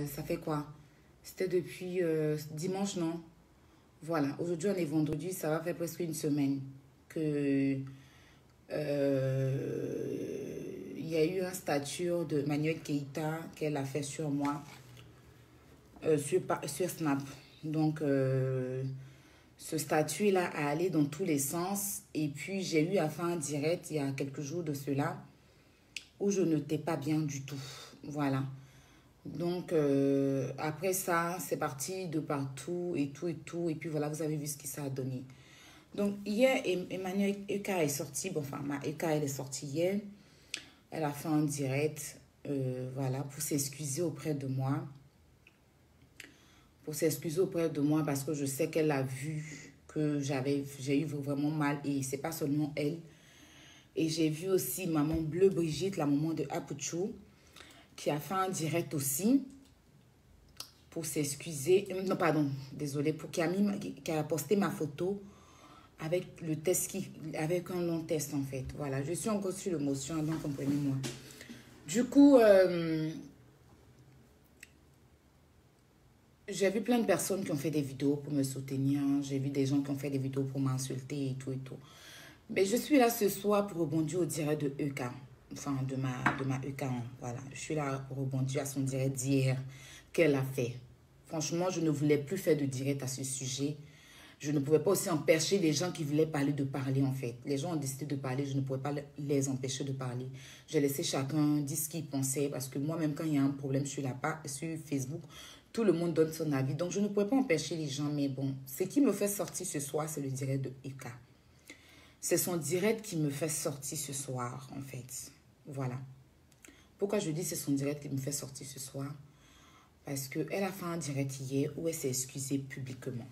ça fait quoi? C'était depuis dimanche, non? Voilà, aujourd'hui on est vendredi, ça va faire presque une semaine que il y a eu un statut de Manuel Keïta qu'elle a fait sur moi, sur Snap. Donc, ce statut-là a allé dans tous les sens. Et puis, j'ai eu à faire un direct il y a quelques jours de cela où je n'étais pas bien du tout. Voilà. Donc, après ça, c'est parti de partout et tout et tout. Et puis, voilà, vous avez vu ce que ça a donné. Donc, hier, Emmanuel Eka est sorti. Bon, enfin, ma Eka, elle est sortie hier. Elle a fait un direct, voilà, pour s'excuser auprès de moi. Pour s'excuser auprès de moi parce que je sais qu'elle a vu que j'ai eu vraiment mal. Et c'est pas seulement elle. Et j'ai vu aussi maman Bleu Brigitte, la maman de Apuchou, qui a fait un direct aussi pour s'excuser. Non, pardon, désolé, qui a posté ma photo avec le test, avec un long test en fait. Voilà, je suis encore sur l'émotion, donc comprenez-moi. Du coup, j'ai vu plein de personnes qui ont fait des vidéos pour me soutenir. J'ai vu des gens qui ont fait des vidéos pour m'insulter et tout et tout. Mais je suis là ce soir pour rebondir au direct de Eka. Enfin, de ma Eka. Voilà, je suis là pour rebondir à son direct d'hier qu'elle a fait. Franchement, je ne voulais plus faire de direct à ce sujet. Je ne pouvais pas aussi empêcher les gens qui voulaient parler de parler en fait. Les gens ont décidé de parler, je ne pouvais pas les empêcher de parler. J'ai laissé chacun dire ce qu'il pensait parce que moi-même quand il y a un problème sur Facebook, tout le monde donne son avis. Donc je ne pouvais pas empêcher les gens. Mais bon, ce qui me fait sortir ce soir, c'est le direct de Eka. C'est son direct qui me fait sortir ce soir en fait. Voilà. Pourquoi je dis c'est son direct qui me fait sortir ce soir? Parce qu'elle a fait un direct hier où elle s'est excusée publiquement.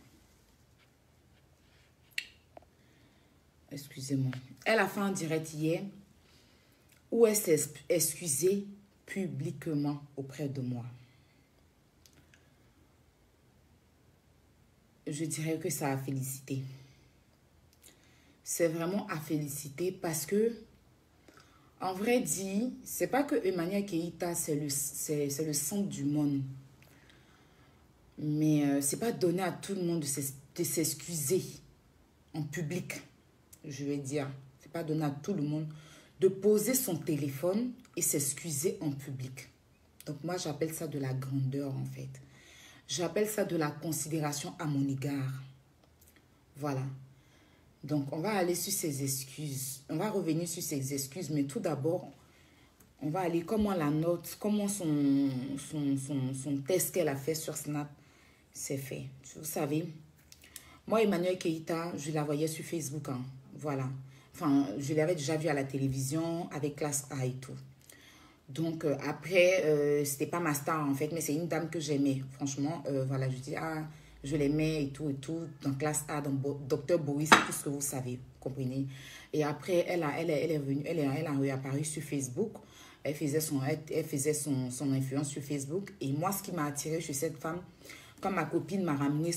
Excusez-moi. Elle a fait un direct hier où elle s'est excusée publiquement auprès de moi. Je dirais que ça a félicité. C'est vraiment à féliciter parce que, en vrai dit, c'est pas que Emmanuel Keïta, c'est le centre du monde. Mais c'est pas donné à tout le monde de s'excuser en public. Je vais dire, c'est pas donné à tout le monde de poser son téléphone et s'excuser en public. Donc moi, j'appelle ça de la grandeur en fait. J'appelle ça de la considération à mon égard. Voilà. Donc on va aller sur ses excuses. On va revenir sur ses excuses, mais tout d'abord, on va aller comment la note, comment son test qu'elle a fait sur Snap s'est fait. Vous savez, moi, Emmanuel Keïta, je la voyais sur Facebook. Hein. Voilà. Enfin, je l'avais déjà vue à la télévision avec Classe A et tout. Donc, après, c'était pas ma star en fait, mais c'est une dame que j'aimais. Franchement, voilà, je dis, ah, je l'aimais et tout, dans Classe A, dans Docteur Boris, tout ce que vous savez, vous comprenez. Et après, elle est revenue, elle a réapparu sur Facebook. Elle faisait son influence sur Facebook. Et moi, ce qui m'a attiré chez cette femme, quand ma copine m'a ramené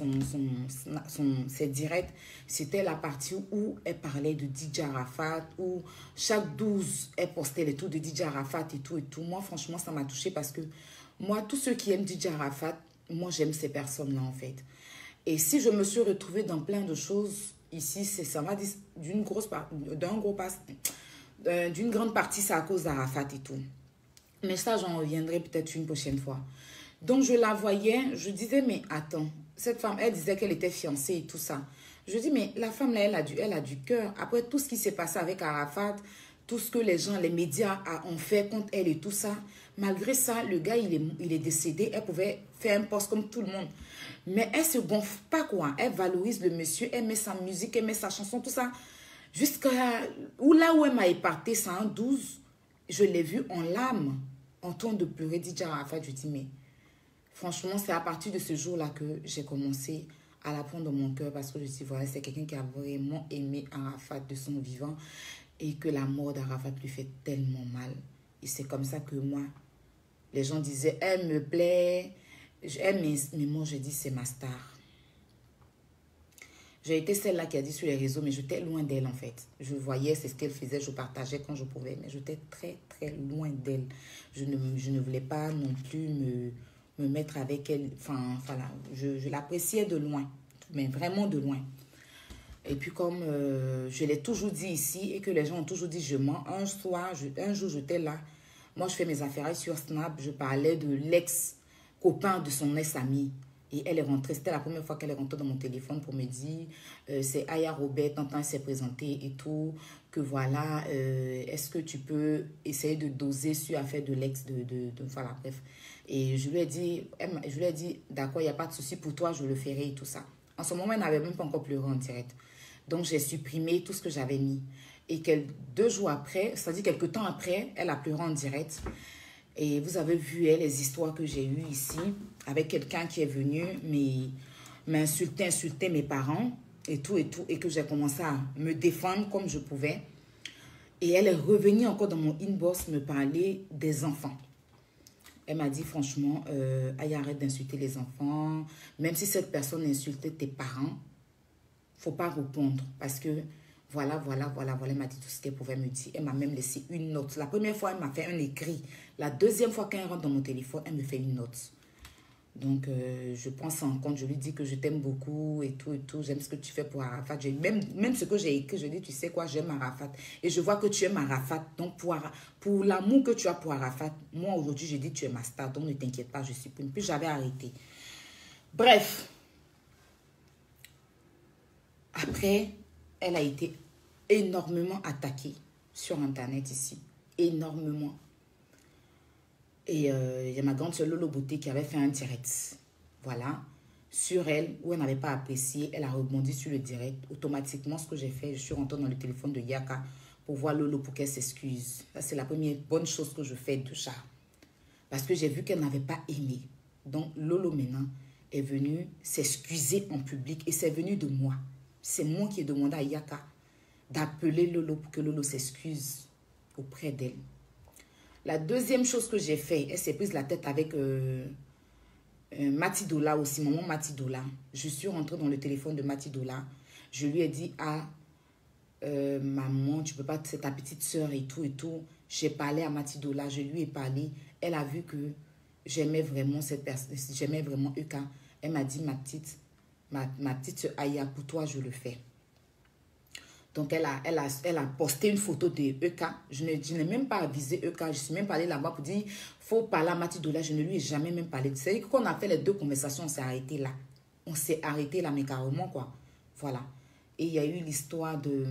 ses directs, c'était la partie où elle parlait de DJ Arafat, où chaque 12, elle postait les trucs de DJ Arafat et tout et tout. Moi, franchement, ça m'a touchée parce que moi, tous ceux qui aiment DJ Arafat, moi, j'aime ces personnes-là, en fait. Et si je me suis retrouvée dans plein de choses, ici, ça va d'une grande partie, c'est à cause d'Arafat et tout. Mais ça, j'en reviendrai peut-être une prochaine fois. Donc, je la voyais, je disais, mais attends, cette femme, elle disait qu'elle était fiancée et tout ça. Je dis, mais la femme, là, elle a du cœur. Après tout ce qui s'est passé avec Arafat, tout ce que les médias ont fait contre elle et tout ça, malgré ça, le gars, il est décédé. Elle pouvait faire un poste comme tout le monde. Mais elle se gonfle pas, quoi. Elle valorise le monsieur, elle met sa musique, elle met sa chanson, tout ça. Jusqu'à là où elle m'a éparté 112, je l'ai vue en larmes, en train de pleurer, DJ Arafat. Je dis, mais franchement, c'est à partir de ce jour-là que j'ai commencé à la prendre dans mon cœur parce que je dis, voilà, c'est quelqu'un qui a vraiment aimé Arafat de son vivant et que la mort d'Arafat lui fait tellement mal. Et c'est comme ça que moi, les gens disaient, elle me plaît, mais moi, je dis, c'est ma star. J'ai été celle-là qui a dit sur les réseaux, mais j'étais loin d'elle en fait. Je voyais, c'est ce qu'elle faisait, je partageais quand je pouvais, mais j'étais très, très loin d'elle. Je ne voulais pas non plus me mettre avec elle. Enfin, voilà, je l'appréciais de loin, mais vraiment de loin. Et puis comme je l'ai toujours dit ici et que les gens ont toujours dit je mens, un jour j'étais là, moi je fais mes affaires sur Snap, je parlais de l'ex-copain de son ex-ami. Et elle est rentrée, c'était la première fois qu'elle est rentrée dans mon téléphone pour me dire, c'est Aya Robert, tant elle s'est présentée et tout, que voilà, est-ce que tu peux essayer de doser sur l'affaire de l'ex, voilà, bref. Et je lui ai dit, d'accord, il n'y a pas de souci pour toi, je le ferai et tout ça. En ce moment, elle n'avait même pas encore pleuré en direct. Donc, j'ai supprimé tout ce que j'avais mis. Et 2 jours après, c'est-à-dire quelques temps après, elle a pleuré en direct. Et vous avez vu les histoires que j'ai eues ici avec quelqu'un qui est venu insulter mes parents et tout, et que j'ai commencé à me défendre comme je pouvais. Et elle est revenue encore dans mon inbox me parler des enfants. Elle m'a dit franchement, Aya, arrête d'insulter les enfants. Même si cette personne insultait tes parents, faut pas répondre parce que voilà, elle m'a dit tout ce qu'elle pouvait me dire. Elle m'a même laissé une note. La première fois, elle m'a fait un écrit. La deuxième fois, quand elle rentre dans mon téléphone, elle me fait une note. Donc, je prends ça en compte. Je lui dis que je t'aime beaucoup et tout. J'aime ce que tu fais pour Arafat. Même ce que j'ai écrit, je dis, tu sais quoi, j'aime Arafat. Et je vois que tu aimes Arafat. Donc, pour l'amour que tu as pour Arafat, moi, aujourd'hui, je dis, tu es ma star. Donc, ne t'inquiète pas, je supprime. Puis, j'avais arrêté. Bref. Après, elle a été énormément attaquée sur Internet ici. Énormément. Et il y a ma grande soeur Lolo Beauté qui avait fait un direct. Voilà. Sur elle, où elle n'avait pas apprécié, elle a rebondi sur le direct. Automatiquement, ce que j'ai fait, je suis rentrée dans le téléphone de Yaka pour voir Lolo pour qu'elle s'excuse. Ça, c'est la première bonne chose que je fais de ça. Parce que j'ai vu qu'elle n'avait pas aimé. Donc, Lolo maintenant est venue s'excuser en public et c'est venu de moi. C'est moi qui ai demandé à Yaka d'appeler Lolo pour que Lolo s'excuse auprès d'elle. La deuxième chose que j'ai fait, elle s'est prise la tête avec Matidola aussi, maman Matidola. Je suis rentrée dans le téléphone de Matidola. Je lui ai dit, maman, tu peux pas, c'est ta petite soeur et tout. J'ai parlé à Matidola, je lui ai parlé. Elle a vu que j'aimais vraiment cette personne, j'aimais vraiment Euka. Elle m'a dit, ma petite Aya, pour toi, je le fais. Donc, elle a posté une photo de Euka. Je n'ai même pas avisé Euka. Je suis même pas allée là-bas pour dire, faut parler à Matidola. Je ne lui ai jamais même parlé. C'est-à-dire qu'on a fait les 2 conversations, on s'est arrêté là. On s'est arrêté là, mais carrément, quoi. Voilà. Et il y a eu l'histoire de...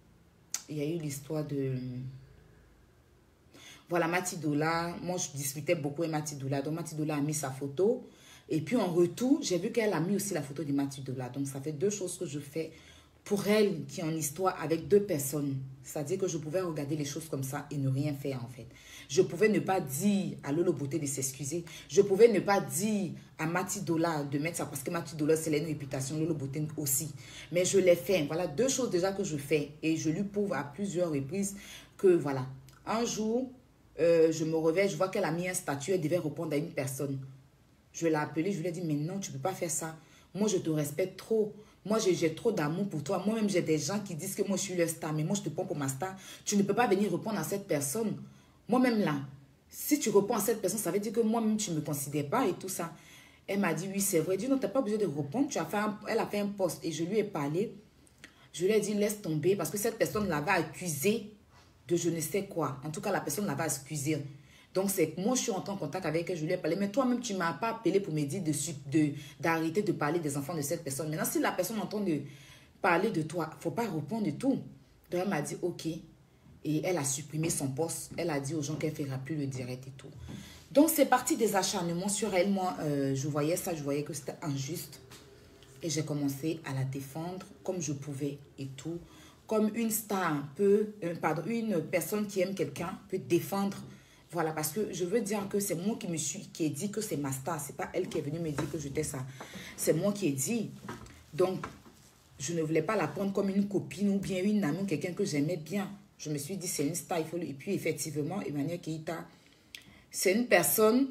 Voilà, Matidola. Moi, je discutais beaucoup avec Matidola. Donc, Matidola a mis sa photo. Et puis, en retour, j'ai vu qu'elle a mis aussi la photo de Matidola. Donc, ça fait 2 choses que je fais pour elle qui est en histoire avec 2 personnes. C'est-à-dire que je pouvais regarder les choses comme ça et ne rien faire, en fait. Je pouvais ne pas dire à Lolo Beauté de s'excuser. Je pouvais ne pas dire à Matidola de mettre ça parce que Matidola, c'est une réputation, Lolo Beauté aussi. Mais je l'ai fait. Voilà 2 choses déjà que je fais. Et je lui prouve à plusieurs reprises que, voilà, un jour, je me réveille, je vois qu'elle a mis un statut, elle devait répondre à une personne. Je l'ai appelée, je lui ai dit, mais non, tu ne peux pas faire ça. Moi, je te respecte trop. Moi, j'ai trop d'amour pour toi. Moi-même, j'ai des gens qui disent que moi, je suis leur star. Mais moi, je te prends pour ma star. Tu ne peux pas venir répondre à cette personne. Moi-même, là, si tu réponds à cette personne, ça veut dire que moi-même, tu ne me considères pas et tout ça. Elle m'a dit, oui, c'est vrai. Elle dit, non, tu n'as pas besoin de répondre. Elle a fait un post et je lui ai parlé. Je lui ai dit, laisse tomber parce que cette personne l'avait accusée de je ne sais quoi. En tout cas, la personne l'avait accusée. Donc, c'est moi, je suis entrée en contact avec elle, je lui ai parlé. Mais toi-même, tu ne m'as pas appelé pour me dire d'arrêter de parler des enfants de cette personne. Maintenant, si la personne entend parler de toi, il ne faut pas répondre du tout. Donc, elle m'a dit, OK. Et elle a supprimé son poste. Elle a dit aux gens qu'elle ne fera plus le direct et tout. Donc, c'est parti des acharnements sur elle. Moi, je voyais ça, je voyais que c'était injuste. Et j'ai commencé à la défendre comme je pouvais et tout. Comme une star peut, une personne qui aime quelqu'un peut défendre. Voilà, parce que je veux dire que c'est moi qui ai dit que c'est ma star. Ce n'est pas elle qui est venue me dire que j'étais ça. C'est moi qui ai dit. Donc, je ne voulais pas la prendre comme une copine ou bien une amie, quelqu'un que j'aimais bien. Je me suis dit, c'est une star. Et puis, effectivement, Emmanuel Keita, c'est une personne,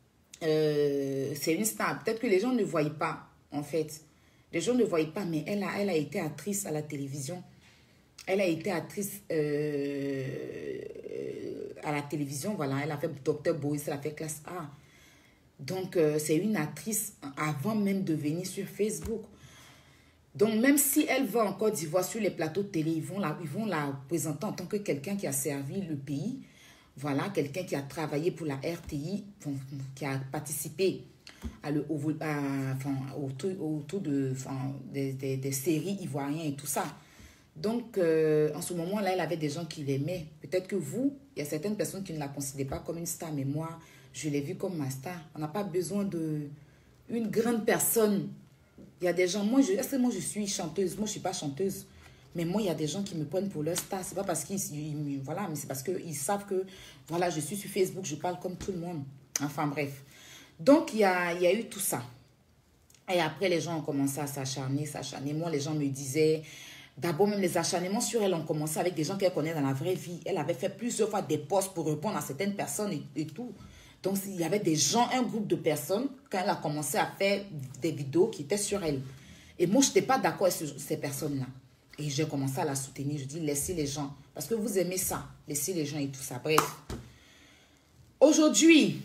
c'est une star. Peut-être que les gens ne voient pas, en fait. Les gens ne voient pas, mais elle a été actrice à la télévision. Elle a été actrice à la télévision, voilà. Elle a fait Dr. Boris, elle a fait classe A. Donc, c'est une actrice avant même de venir sur Facebook. Donc, même si elle va en Côte d'Ivoire sur les plateaux de télé, ils vont la présenter en tant que quelqu'un qui a servi le pays. Voilà, quelqu'un qui a travaillé pour la RTI, qui a participé autour des séries ivoiriennes et tout ça. Donc, en ce moment-là, elle avait des gens qui l'aimaient. Peut-être que vous, il y a certaines personnes qui ne la considèrent pas comme une star, mais moi, je l'ai vue comme ma star. On n'a pas besoin d'une grande personne. Il y a des gens, est-ce que moi je suis chanteuse? Moi, je ne suis pas chanteuse. Mais moi, il y a des gens qui me prennent pour leur star. Ce n'est pas parce qu'ils, voilà, mais c'est parce qu'ils savent que, voilà, je suis sur Facebook, je parle comme tout le monde. Enfin, bref. Donc, il y a eu tout ça. Et après, les gens ont commencé à s'acharner. Moi, les gens me disaient... D'abord, même les acharnements sur elle ont commencé avec des gens qu'elle connaît dans la vraie vie. Elle avait fait plusieurs fois des posts pour répondre à certaines personnes et tout. Donc, il y avait des gens, un groupe de personnes, quand elle a commencé à faire des vidéos qui étaient sur elle. Et moi, je n'étais pas d'accord avec ces personnes-là. Et j'ai commencé à la soutenir. Je dis, laissez les gens. Parce que vous aimez ça. Laissez les gens et tout ça. Bref. Aujourd'hui,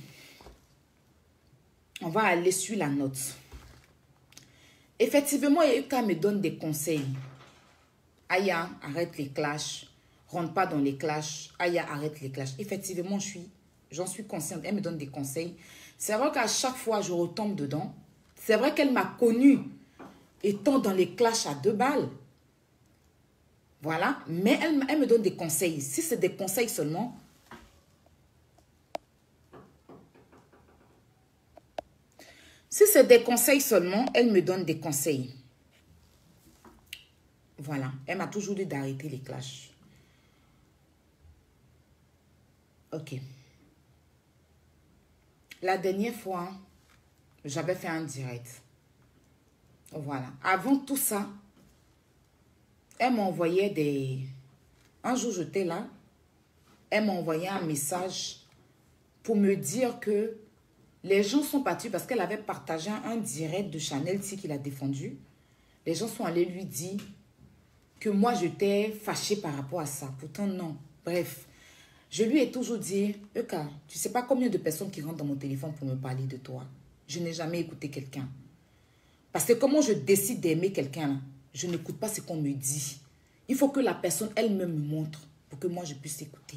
on va aller sur la note. Effectivement, Eka me donne des conseils. Aya, arrête les clashs. Rentre pas dans les clashs. Aya, arrête les clashs. Effectivement, j'en suis consciente. Elle me donne des conseils. C'est vrai qu'à chaque fois, je retombe dedans. C'est vrai qu'elle m'a connue étant dans les clashs à 2 balles. Voilà. Mais elle me donne des conseils. Si c'est des conseils seulement... Si c'est des conseils seulement, elle me donne des conseils. Voilà. Elle m'a toujours dit d'arrêter les clashs. Ok. La dernière fois, j'avais fait un direct. Voilà. Avant tout ça, elle m'envoyait des... Un jour, j'étais là. Elle m'a envoyé un message pour me dire que les gens sont partis parce qu'elle avait partagé un direct de Chanel T qu'il a défendu. Les gens sont allés lui dire que moi, j'étais fâchée par rapport à ça. Pourtant, non. Bref, je lui ai toujours dit, Eka, tu ne sais pas combien de personnes qui rentrent dans mon téléphone pour me parler de toi. Je n'ai jamais écouté quelqu'un. Parce que comment je décide d'aimer quelqu'un, je n'écoute pas ce qu'on me dit. Il faut que la personne elle-même me montre pour que moi, je puisse écouter.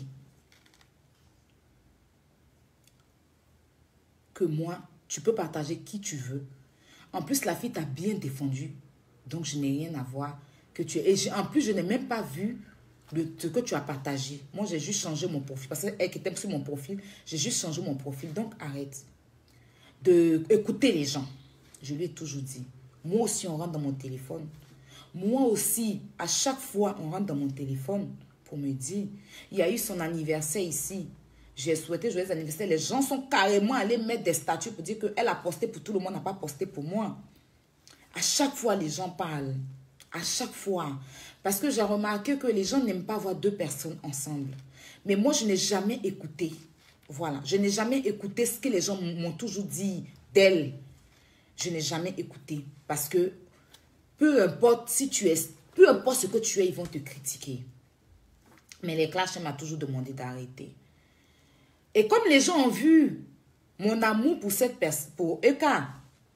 Que moi, tu peux partager qui tu veux. En plus, la fille t'a bien défendu. Donc, je n'ai rien à voir. En plus, je n'ai même pas vu ce que tu as partagé. Moi, j'ai juste changé mon profil. Parce qu'elle qui était sur mon profil, j'ai juste changé mon profil. Donc, arrête d'écouter les gens. Je lui ai toujours dit. Moi aussi, on rentre dans mon téléphone. Moi aussi, à chaque fois, on rentre dans mon téléphone pour me dire, il y a eu son anniversaire ici. J'ai souhaité joyeux anniversaire. Les gens sont carrément allés mettre des statuts pour dire qu'elle a posté pour tout le monde, n'a pas posté pour moi. À chaque fois, les gens parlent. À chaque fois. Parce que j'ai remarqué que les gens n'aiment pas voir 2 personnes ensemble. Mais moi, je n'ai jamais écouté. Voilà. Je n'ai jamais écouté ce que les gens m'ont toujours dit d'elle. Je n'ai jamais écouté. Parce que peu importe ce que tu es, ils vont te critiquer. Mais les clashs, elle m'a toujours demandé d'arrêter. Et comme les gens ont vu mon amour pour cette personne, pour Eka,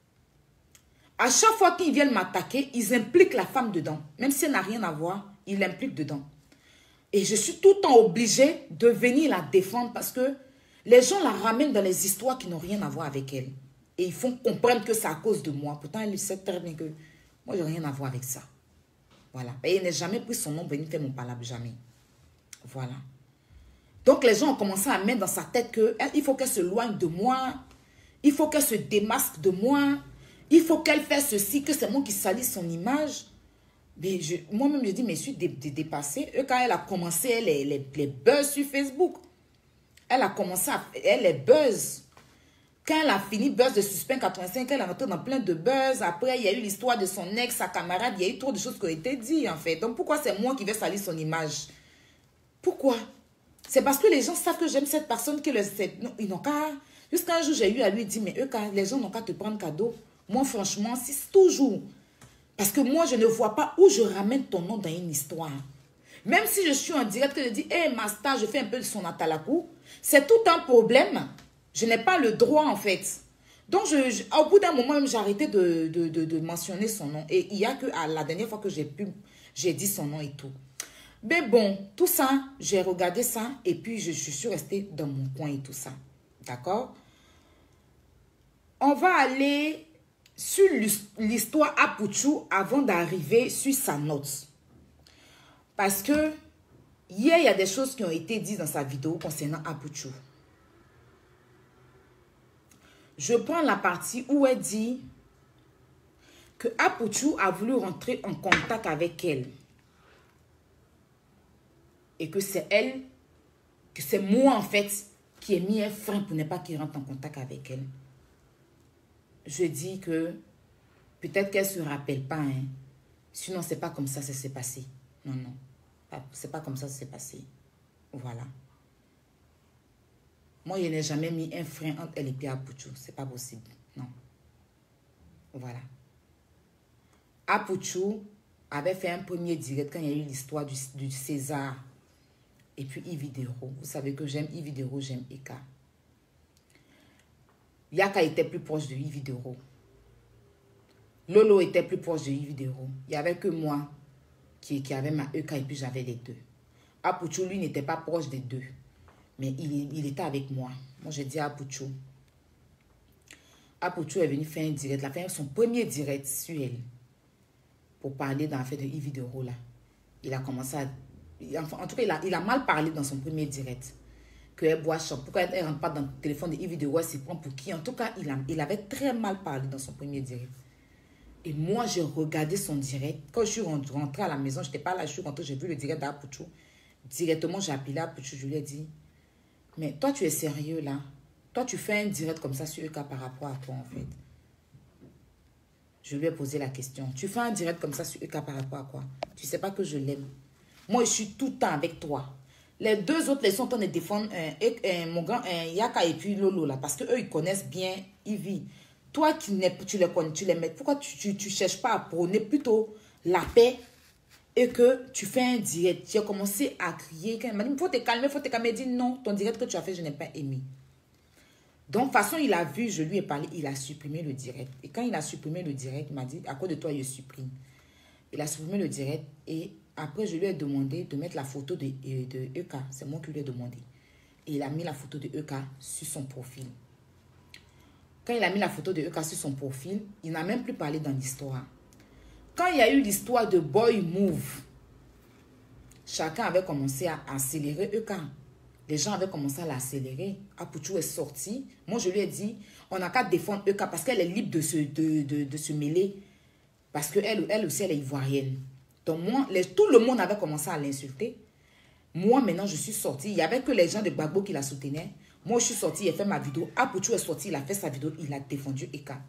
à chaque fois qu'ils viennent m'attaquer, ils impliquent la femme dedans. Même si elle n'a rien à voir, ils l'impliquent dedans. Et je suis tout le temps obligée de venir la défendre parce que les gens la ramènent dans les histoires qui n'ont rien à voir avec elle. Et ils font comprendre que c'est à cause de moi. Pourtant, elle sait très bien que moi, je n'ai rien à voir avec ça. Voilà. Et elle n'a jamais pris son nom pour venir faire mon palabre, jamais. Voilà. Donc, les gens ont commencé à mettre dans sa tête qu'il faut qu'elle se loigne de moi. Il faut qu'elle se démasque de moi. Il faut qu'elle fasse ceci, que c'est moi qui salis son image. Mais moi-même, je dis, mais je suis dépassée. Quand elle a commencé, les buzz sur Facebook. Elle a commencé elle est buzz. Quand elle a fini buzz de Suspect 85, elle est rentrée dans plein de buzz. Après, il y a eu l'histoire de son ex, sa camarade. Il y a eu trop de choses qui ont été dites, en fait. Donc, pourquoi c'est moi qui vais salir son image? Pourquoi? C'est parce que les gens savent que j'aime cette personne ils n'ont qu'à... Jusqu'à un jour, j'ai eu à lui dire, mais les gens n'ont qu'à te prendre cadeau. Moi, franchement, c'est toujours. Parce que moi, je ne vois pas où je ramène ton nom dans une histoire. Même si je suis en direct, que je dis, hé, Masta, je fais un peu de son atalakou, c'est tout un problème. Je n'ai pas le droit, en fait. Donc, au bout d'un moment, j'ai arrêté de mentionner son nom. Et il y a que à la dernière fois que j'ai dit son nom et tout. Mais bon, tout ça, j'ai regardé ça et puis je suis restée dans mon coin et tout ça. D'accord? On va aller sur l'histoire Apuchou avant d'arriver sur sa note. Parce que hier, il y a des choses qui ont été dites dans sa vidéo concernant Apuchou. Je prends la partie où elle dit que Apuchou a voulu rentrer en contact avec elle. Et que c'est elle, que c'est moi en fait, qui ai mis un frein pour ne pas qu'il rentre en contact avec elle. Je dis que peut-être qu'elle ne se rappelle pas. Hein. Sinon, c'est pas comme ça que ça s'est passé. Non, non. C'est pas comme ça que ça s'est passé. Voilà. Moi, je n'ai jamais mis un frein entre elle et Pierre Apuchou. C'est pas possible. Non. Voilà. Apuchou avait fait un premier direct quand il y a eu l'histoire du César. Et puis Yves Dero. Vous savez que j'aime Yves Dero, j'aime Eka. Yaka était plus proche de Yves Dero. Lolo était plus proche de Yves Dero. Il n'y avait que moi qui avait ma Eka et puis j'avais les deux. Apuchou, lui, n'était pas proche des deux. Mais il était avec moi. Moi, j'ai dit à Apuchou. Apuchou est venu faire un direct. Il a fait son premier direct sur elle. Pour parler dans l'affaire de Yves Dero là. Il a commencé à... En tout cas, il a mal parlé dans son premier direct. Qu'elle boit chaud. Pourquoi elle ne rentre pas dans le téléphone de Yves Dero, elle se prend pour qui? En tout cas, il avait très mal parlé dans son premier direct. Et moi, j'ai regardé son direct. Quand je suis rentrée à la maison, je n'étais pas là, je suis rentrée, j'ai vu le direct d'Apuchou. Directement, j'ai appelé Apuchou, je lui ai dit, mais toi, tu es sérieux là? Toi, tu fais un direct comme ça sur Eka par rapport à toi, en fait. Je lui ai posé la question. Tu fais un direct comme ça sur Eka par rapport à quoi? Tu ne sais pas que je l'aime. Moi, je suis tout le temps avec toi. Les deux autres, ils sont en train de défendre mon grand Yaka et puis Lolo là. Parce qu'eux, ils connaissent bien Ivy. Toi, tu les connais, tu les mets. Pourquoi tu ne cherches pas à prôner plutôt la paix et que tu fais un direct? Tu as commencé à crier. Quand il m'a dit, il faut te calmer, il faut te calmer. Il dit, non, ton direct que tu as fait, je n'ai pas aimé. Donc, de toute façon, il a vu, je lui ai parlé, il a supprimé le direct. Et quand il a supprimé le direct, il m'a dit, à cause de toi, je supprime. Il a supprimé le direct et après, je lui ai demandé de mettre la photo de Eka. C'est moi qui lui ai demandé. Et il a mis la photo de Eka sur son profil. Quand il a mis la photo de Eka sur son profil, il n'a même plus parlé dans l'histoire. Quand il y a eu l'histoire de Boy Move, chacun avait commencé à accélérer Eka. Les gens avaient commencé à l'accélérer. Apuchou est sorti. Moi, je lui ai dit, on n'a qu'à défendre Eka parce qu'elle est libre de se mêler. Parce qu'elle aussi, elle est ivoirienne. Donc, moi, tout le monde avait commencé à l'insulter. Moi, maintenant, je suis sortie. Il n'y avait que les gens de Gbagbo qui la soutenaient. Moi, je suis sortie, il a fait ma vidéo. Apuchou est sorti, il a fait sa vidéo. Il a défendu Eka.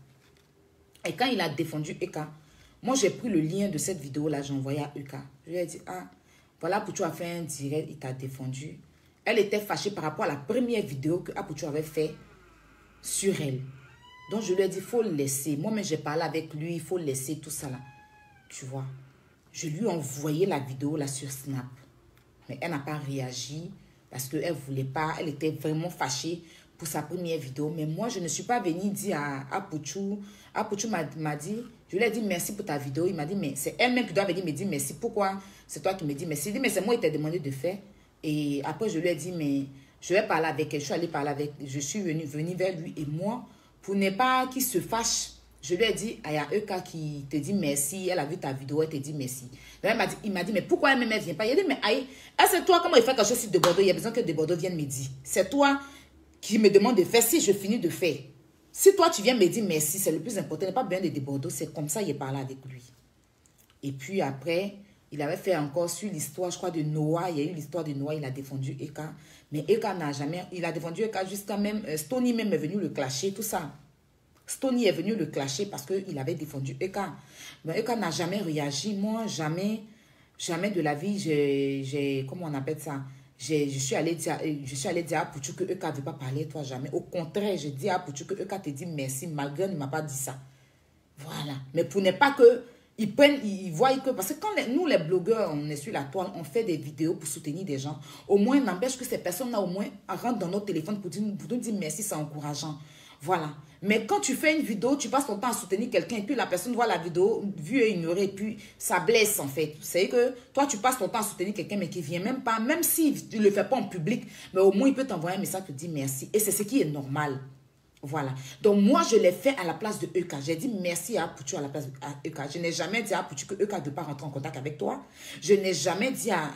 Et quand il a défendu Eka, moi, j'ai pris le lien de cette vidéo-là, j'ai envoyé à Eka. Je lui ai dit, ah, voilà, Apuchou a fait un direct, il t'a défendu. Elle était fâchée par rapport à la première vidéo que Apuchou avait fait sur elle. Donc, je lui ai dit, il faut le laisser. Moi-même, j'ai parlé avec lui, il faut laisser tout ça là. Tu vois. Je lui ai envoyé la vidéo là sur Snap. Mais elle n'a pas réagi parce qu'elle ne voulait pas. Elle était vraiment fâchée pour sa première vidéo. Mais moi, je ne suis pas venue dire à Apuchou. Apuchou m'a dit, je lui ai dit merci pour ta vidéo. Il m'a dit, mais c'est elle-même qui doit venir me dire merci. Pourquoi c'est toi qui me dis merci? Il dit, mais c'est moi qui t'ai demandé de faire. Et après, je lui ai dit, mais je vais parler avec elle. Je suis allée parler avec elle. Je suis venue vers lui. Et moi, pour ne pas qu'il se fâche, je lui ai dit, il y a Eka qui te dit merci. Elle a vu ta vidéo, elle te dit merci. Donc, il m'a dit, mais pourquoi elle ne vient pas? Il a dit, mais aïe, c'est toi, comment il fait quelque chose sur de Bordeaux? Il y a besoin que de Bordeaux vienne me dire. C'est toi qui me demande de faire si je finis de faire. Si toi, tu viens me dire merci, c'est le plus important. Il n'y a pas besoin de Bordeaux. C'est comme ça qu'il parlé avec lui. Et puis après, il avait fait encore sur l'histoire, je crois, de Noah. Il y a eu l'histoire de Noah, il a défendu Eka. Mais Eka n'a jamais... Il a défendu Eka jusqu'à même... Stony même est venu le clasher, tout ça. Stony est venu le clasher parce qu'il avait défendu Eka. Mais Eka n'a jamais réagi. Moi, jamais de la vie, j'ai... Comment on appelle ça? Je suis allée dire à Apuchou que Eka ne veut pas parler, toi, jamais. Au contraire, je dis à Apuchou que Eka te dit merci, malgré qu'il ne m'a pas dit ça. Voilà. Mais pour ne pas que... Ils voient que... Parce que quand nous, les blogueurs, on est sur la toile, on fait des vidéos pour soutenir des gens. Au moins, n'empêche que ces personnes-là, au moins, rentrent dans notre téléphone pour nous dire merci, c'est encourageant. Voilà. Mais quand tu fais une vidéo, tu passes ton temps à soutenir quelqu'un et puis la personne voit la vidéo, vue et ignorée, et puis ça blesse en fait. C'est que toi, tu passes ton temps à soutenir quelqu'un mais qui ne vient même pas, même si tu ne le fais pas en public, mais au moins il peut t'envoyer un message qui te dit merci. Et c'est ce qui est normal. Voilà. Donc moi, je l'ai fait à la place de EK. J'ai dit merci à Apoutou à la place de EK. Je n'ai jamais dit à Apoutou que EK ne peut pas rentrer en contact avec toi. Je n'ai jamais dit à...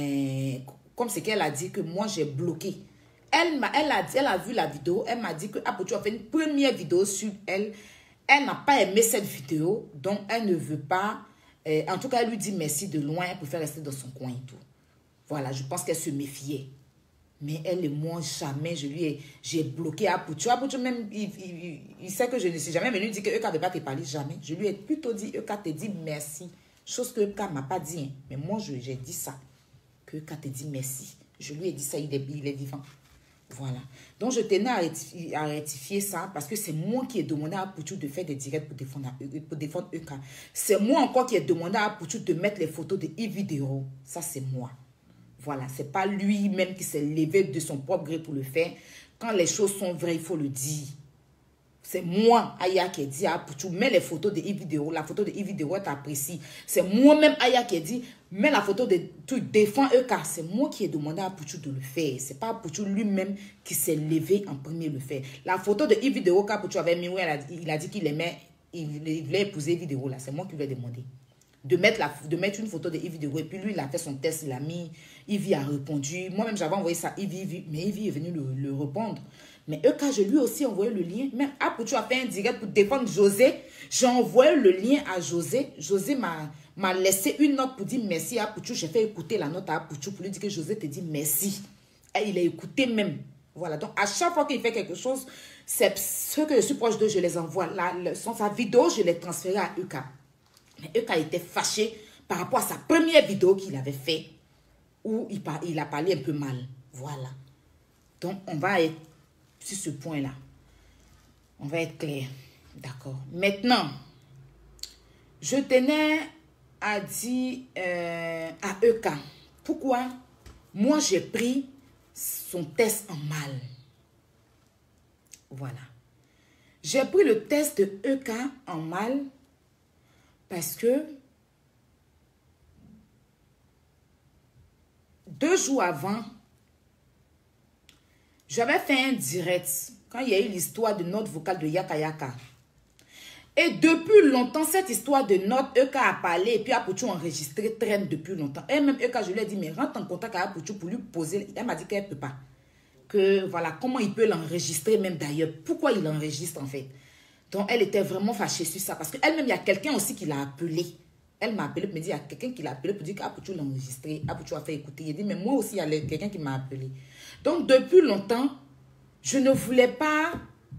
comme c'est qu'elle a dit que moi, j'ai bloqué. Elle a vu la vidéo, elle m'a dit que Apoutou a fait une première vidéo sur elle. Elle n'a pas aimé cette vidéo, donc elle ne veut pas... en tout cas, elle lui dit merci de loin, elle préfère rester dans son coin et tout. Voilà, je pense qu'elle se méfiait. Mais elle et moi, jamais, j'ai bloqué Apoutou. Apoutou même, il sait que je ne suis jamais venu dire que Eka ne veut pas te parler, jamais. Je lui ai plutôt dit, Eka te dit merci. Chose que Eka ne m'a pas dit. Hein. Mais moi, j'ai dit ça. Que Eka te dit merci. Je lui ai dit ça, il est vivant. Voilà. Donc, je tenais à rectifier ça parce que c'est moi qui ai demandé à Apoutou de faire des directs pour défendre Eka. C'est moi encore qui ai demandé à Apoutou de mettre les photos de e-vidéo. Ça, c'est moi. Voilà, c'est pas lui-même qui s'est levé de son propre gré pour le faire. Quand les choses sont vraies, il faut le dire. C'est moi, Aya, qui ai dit à Apoutou, mets les photos de e-vidéo. La photo de e-vidéo, t'apprécie. C'est moi-même, Aya, qui ai dit, mets la photo de tu défends EK. C'est moi qui ai demandé à Apoutou de le faire. C'est pas Apoutou lui-même qui s'est levé en premier le faire. La photo de e-vidéo qu'Apoutou avait mis, il a dit qu'il aimait, il voulait épouser e-vidéo là. C'est moi qui lui ai demandé. De mettre une photo de e-vidéo. Et puis lui, il a fait son test, il a mis, Ivy a répondu. Moi-même, j'avais envoyé ça à Ivy, mais Ivy est venu le répondre. Mais EK, je lui ai aussi envoyé le lien. Même Apoutou a fait un direct pour défendre José. J'ai envoyé le lien à José. José m'a laissé une note pour dire merci à Apoutou. J'ai fait écouter la note à Apoutou pour lui dire que José te dit merci. Et il a écouté même. Voilà, donc à chaque fois qu'il fait quelque chose, c'est ceux que je suis proche d'eux, je les envoie. Sa vidéo, je l'ai transférée à EK. Mais EK était fâché par rapport à sa première vidéo qu'il avait fait où il a parlé un peu mal. Voilà. Donc, on va être sur ce point-là. On va être clair. D'accord. Maintenant, je tenais à dire à EK, pourquoi moi j'ai pris son test en mal. Voilà. J'ai pris le test de EK en mal parce que 2 jours avant, j'avais fait un direct quand il y a eu l'histoire de note vocale de Yaka Yaka. Et depuis longtemps, cette histoire de note, EK a parlé et puis Apoutou enregistré traîne depuis longtemps. Et même EK, je lui ai dit, mais rentre en contact avec Apoutou pour lui poser. Elle m'a dit qu'elle ne peut pas. Que voilà, comment il peut l'enregistrer même d'ailleurs. Pourquoi il l'enregistre en fait. Donc, elle était vraiment fâchée sur ça. Parce qu'elle-même, il y a quelqu'un aussi qui l'a appelé. Elle m'a appelé pour me dire, il y a quelqu'un qui l'a appelé pour dire qu'Apoutou l'a enregistré. Apoutou a fait écouter. Il a dit, mais moi aussi, il y a quelqu'un qui m'a appelé. Donc, depuis longtemps, je ne voulais pas...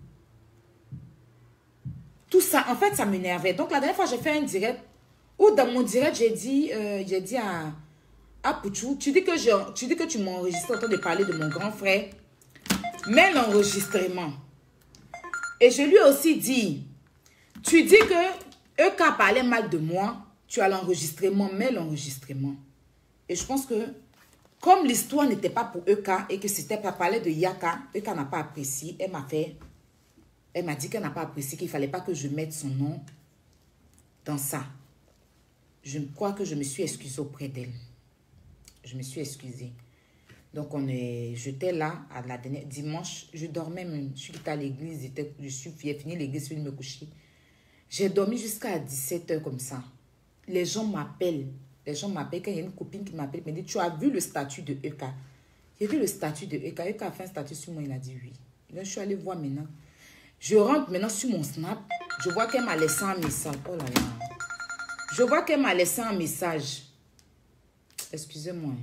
Tout ça, en fait, ça m'énervait. Donc, la dernière fois, j'ai fait un direct où dans mon direct, j'ai dit à Apoutou, tu dis que tu m'as enregistré en train de parler de mon grand frère. Mets l'enregistrement. Et je lui ai aussi dit, tu dis que EK parlait mal de moi, tu as l'enregistrement, mets l'enregistrement. Et je pense que, comme l'histoire n'était pas pour EK et que c'était pas parler de Yaka, EK n'a pas apprécié, elle m'a dit qu'elle n'a pas apprécié, qu'il ne fallait pas que je mette son nom dans ça. Je crois que je me suis excusée auprès d'elle. Je me suis excusée. Donc, j'étais là, à la dernière, dimanche, je dormais même. Je suis quittée à l'église, j'ai fini l'église, je suis venue me coucher. J'ai dormi jusqu'à 17 h comme ça. Les gens m'appellent. Les gens m'appellent. Quand il y a une copine qui m'appelle, me dit, tu as vu le statut de EK? J'ai vu le statut de EK. EK a fait un statut sur moi, il a dit oui. Là, je suis allée voir maintenant. Je rentre maintenant sur mon Snap. Je vois qu'elle m'a laissé un message. Oh là là. Je vois qu'elle m'a laissé un message. Excusez-moi.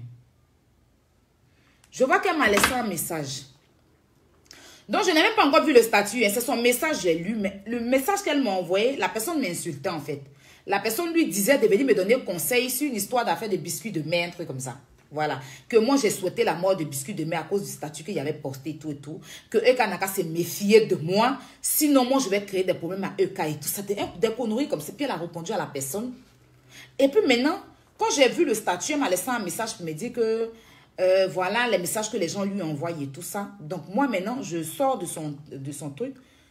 Je vois qu'elle m'a laissé un message. Donc, je n'ai même pas encore vu le statut. C'est son message, j'ai lu. Mais le message qu'elle m'a envoyé, la personne m'insultait en fait. La personne lui disait de venir me donner conseil sur une histoire d'affaires de biscuits de mer, un truc comme ça. Voilà. Que moi, j'ai souhaité la mort de biscuits de mer à cause du statut qu'il y avait posté et tout et tout. Que EK n'a qu'à se méfier de moi. Sinon, moi, je vais créer des problèmes à EK et tout. Ça, des conneries comme ça. Puis elle a répondu à la personne. Et puis maintenant, quand j'ai vu le statut, elle m'a laissé un message pour me dire que voilà les messages que les gens lui envoient et tout ça. Donc moi maintenant, je sors de son truc.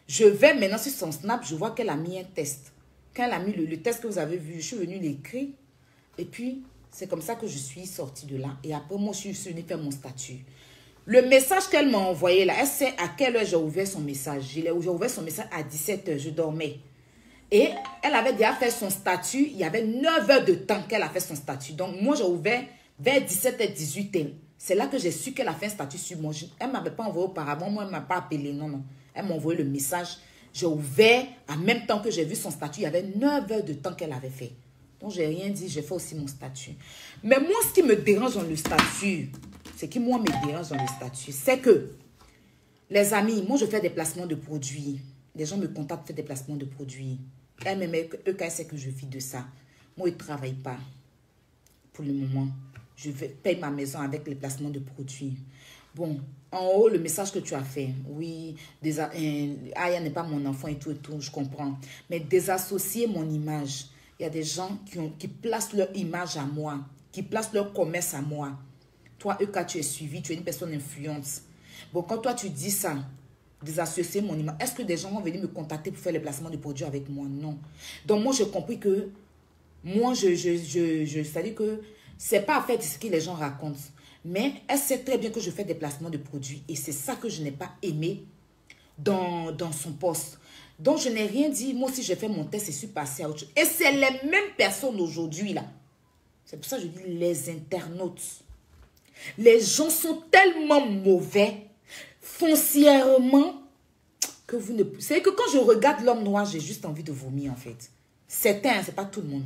Je vais maintenant sur son Snap, je vois qu'elle a mis un test. Quand elle a mis le test que vous avez vu, je suis venue l'écrire. Et puis, c'est comme ça que je suis sortie de là. Et après, moi, je suis venue faire mon statut. Le message qu'elle m'a envoyé là, elle sait à quelle heure j'ai ouvert son message. J'ai ouvert son message à 17 h, je dormais. Et elle avait déjà fait son statut, il y avait 9 heures de temps qu'elle a fait son statut. Donc, moi, j'ai ouvert vers 17 h, 18 h. C'est là que j'ai su qu'elle a fait un statut sur moi. Elle ne m'avait pas envoyé auparavant, moi, elle ne m'a pas appelé, non, non. Elle m'a envoyé le message. J'ai ouvert, en même temps que j'ai vu son statut, il y avait 9 heures de temps qu'elle avait fait. Donc, je n'ai rien dit, j'ai fait aussi mon statut. Mais moi, ce qui me dérange dans le statut, c'est que, les amis, moi, je fais des placements de produits. Les gens me contactent pour faire des placements de produits. Elle sait que je vis de ça. Moi, je ne travaille pas pour le moment. Je paye ma maison avec les placements de produits. Bon, en haut, le message que tu as fait. Oui, Aya n'est pas mon enfant et tout, je comprends. Mais désassocier mon image. Il y a des gens qui placent leur image à moi, qui placent leur commerce à moi. Toi, Eka, tu es suivi, tu es une personne influente. Bon, quand toi, tu dis ça, désassocier mon image, est-ce que des gens vont venir me contacter pour faire le placement de produits avec moi? Non. Donc, moi, j'ai compris que, moi, c'est-à-dire que c'est pas à faire de ce que les gens racontent. Mais elle sait très bien que je fais des placements de produits. Et c'est ça que je n'ai pas aimé dans son poste. Donc, je n'ai rien dit. Moi aussi, j'ai fait mon test et je suis passée à autre chose. Et c'est les mêmes personnes aujourd'hui, là. C'est pour ça que je dis les internautes. Les gens sont tellement mauvais, foncièrement, que vous ne... C'est que quand je regarde l'homme noir, j'ai juste envie de vomir, en fait. Certains, c'est pas tout le monde.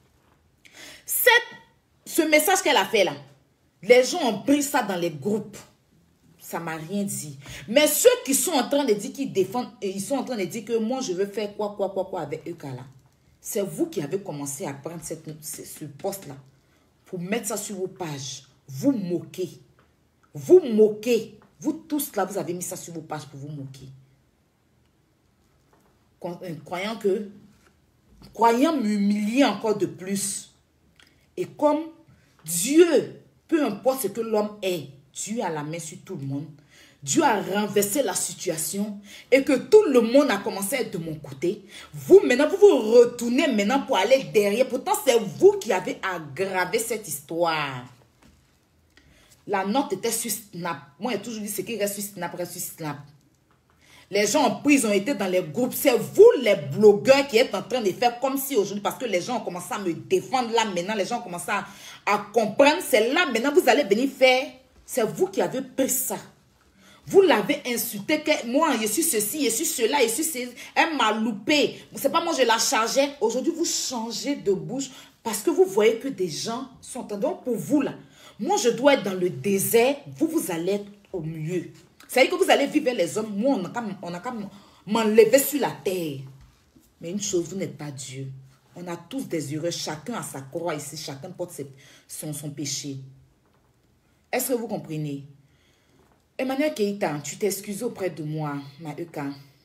Ce message qu'elle a fait, là, les gens ont pris ça dans les groupes. Ça m'a rien dit. Mais ceux qui sont en train de dire qu'ils défendent, et ils sont en train de dire que moi, je veux faire quoi avec eux, là. C'est vous qui avez commencé à prendre ce poste-là pour mettre ça sur vos pages. Vous moquez. Vous moquez. Vous tous là, vous avez mis ça sur vos pages pour vous moquer. Croyant m'humilier encore de plus. Et comme Dieu, peu importe ce que l'homme est, Dieu a la main sur tout le monde. Dieu a renversé la situation et que tout le monde a commencé à être de mon côté. Vous, maintenant, vous retournez maintenant pour aller derrière. Pourtant, c'est vous qui avez aggravé cette histoire. La note était sur Snap. Moi, j'ai toujours dit ce qui reste sur Snap, reste sur Snap. Les gens en prise ont été dans les groupes. C'est vous, les blogueurs, qui êtes en train de faire comme si aujourd'hui, parce que les gens ont commencé à me défendre là maintenant, les gens ont commencé à comprendre. C'est là maintenant, vous allez venir faire. C'est vous qui avez pris ça. Vous l'avez insulté que moi, je suis ceci, je suis cela, je suis ceci. Elle m'a loupé. C'est pas moi, je la chargeais. Aujourd'hui, vous changez de bouche parce que vous voyez que des gens sont... Donc, pour vous, là, moi, je dois être dans le désert. Vous, vous allez être au mieux. C'est-à-dire que vous allez vivre les hommes. Moi, on a qu'à m'enlever sur la terre. Mais une chose, vous n'êtes pas Dieu. On a tous des erreurs. Chacun a sa croix ici. Chacun porte son péché. Est-ce que vous comprenez? Emmanuel Keïta, tu t'excuses auprès de moi, ma Eka.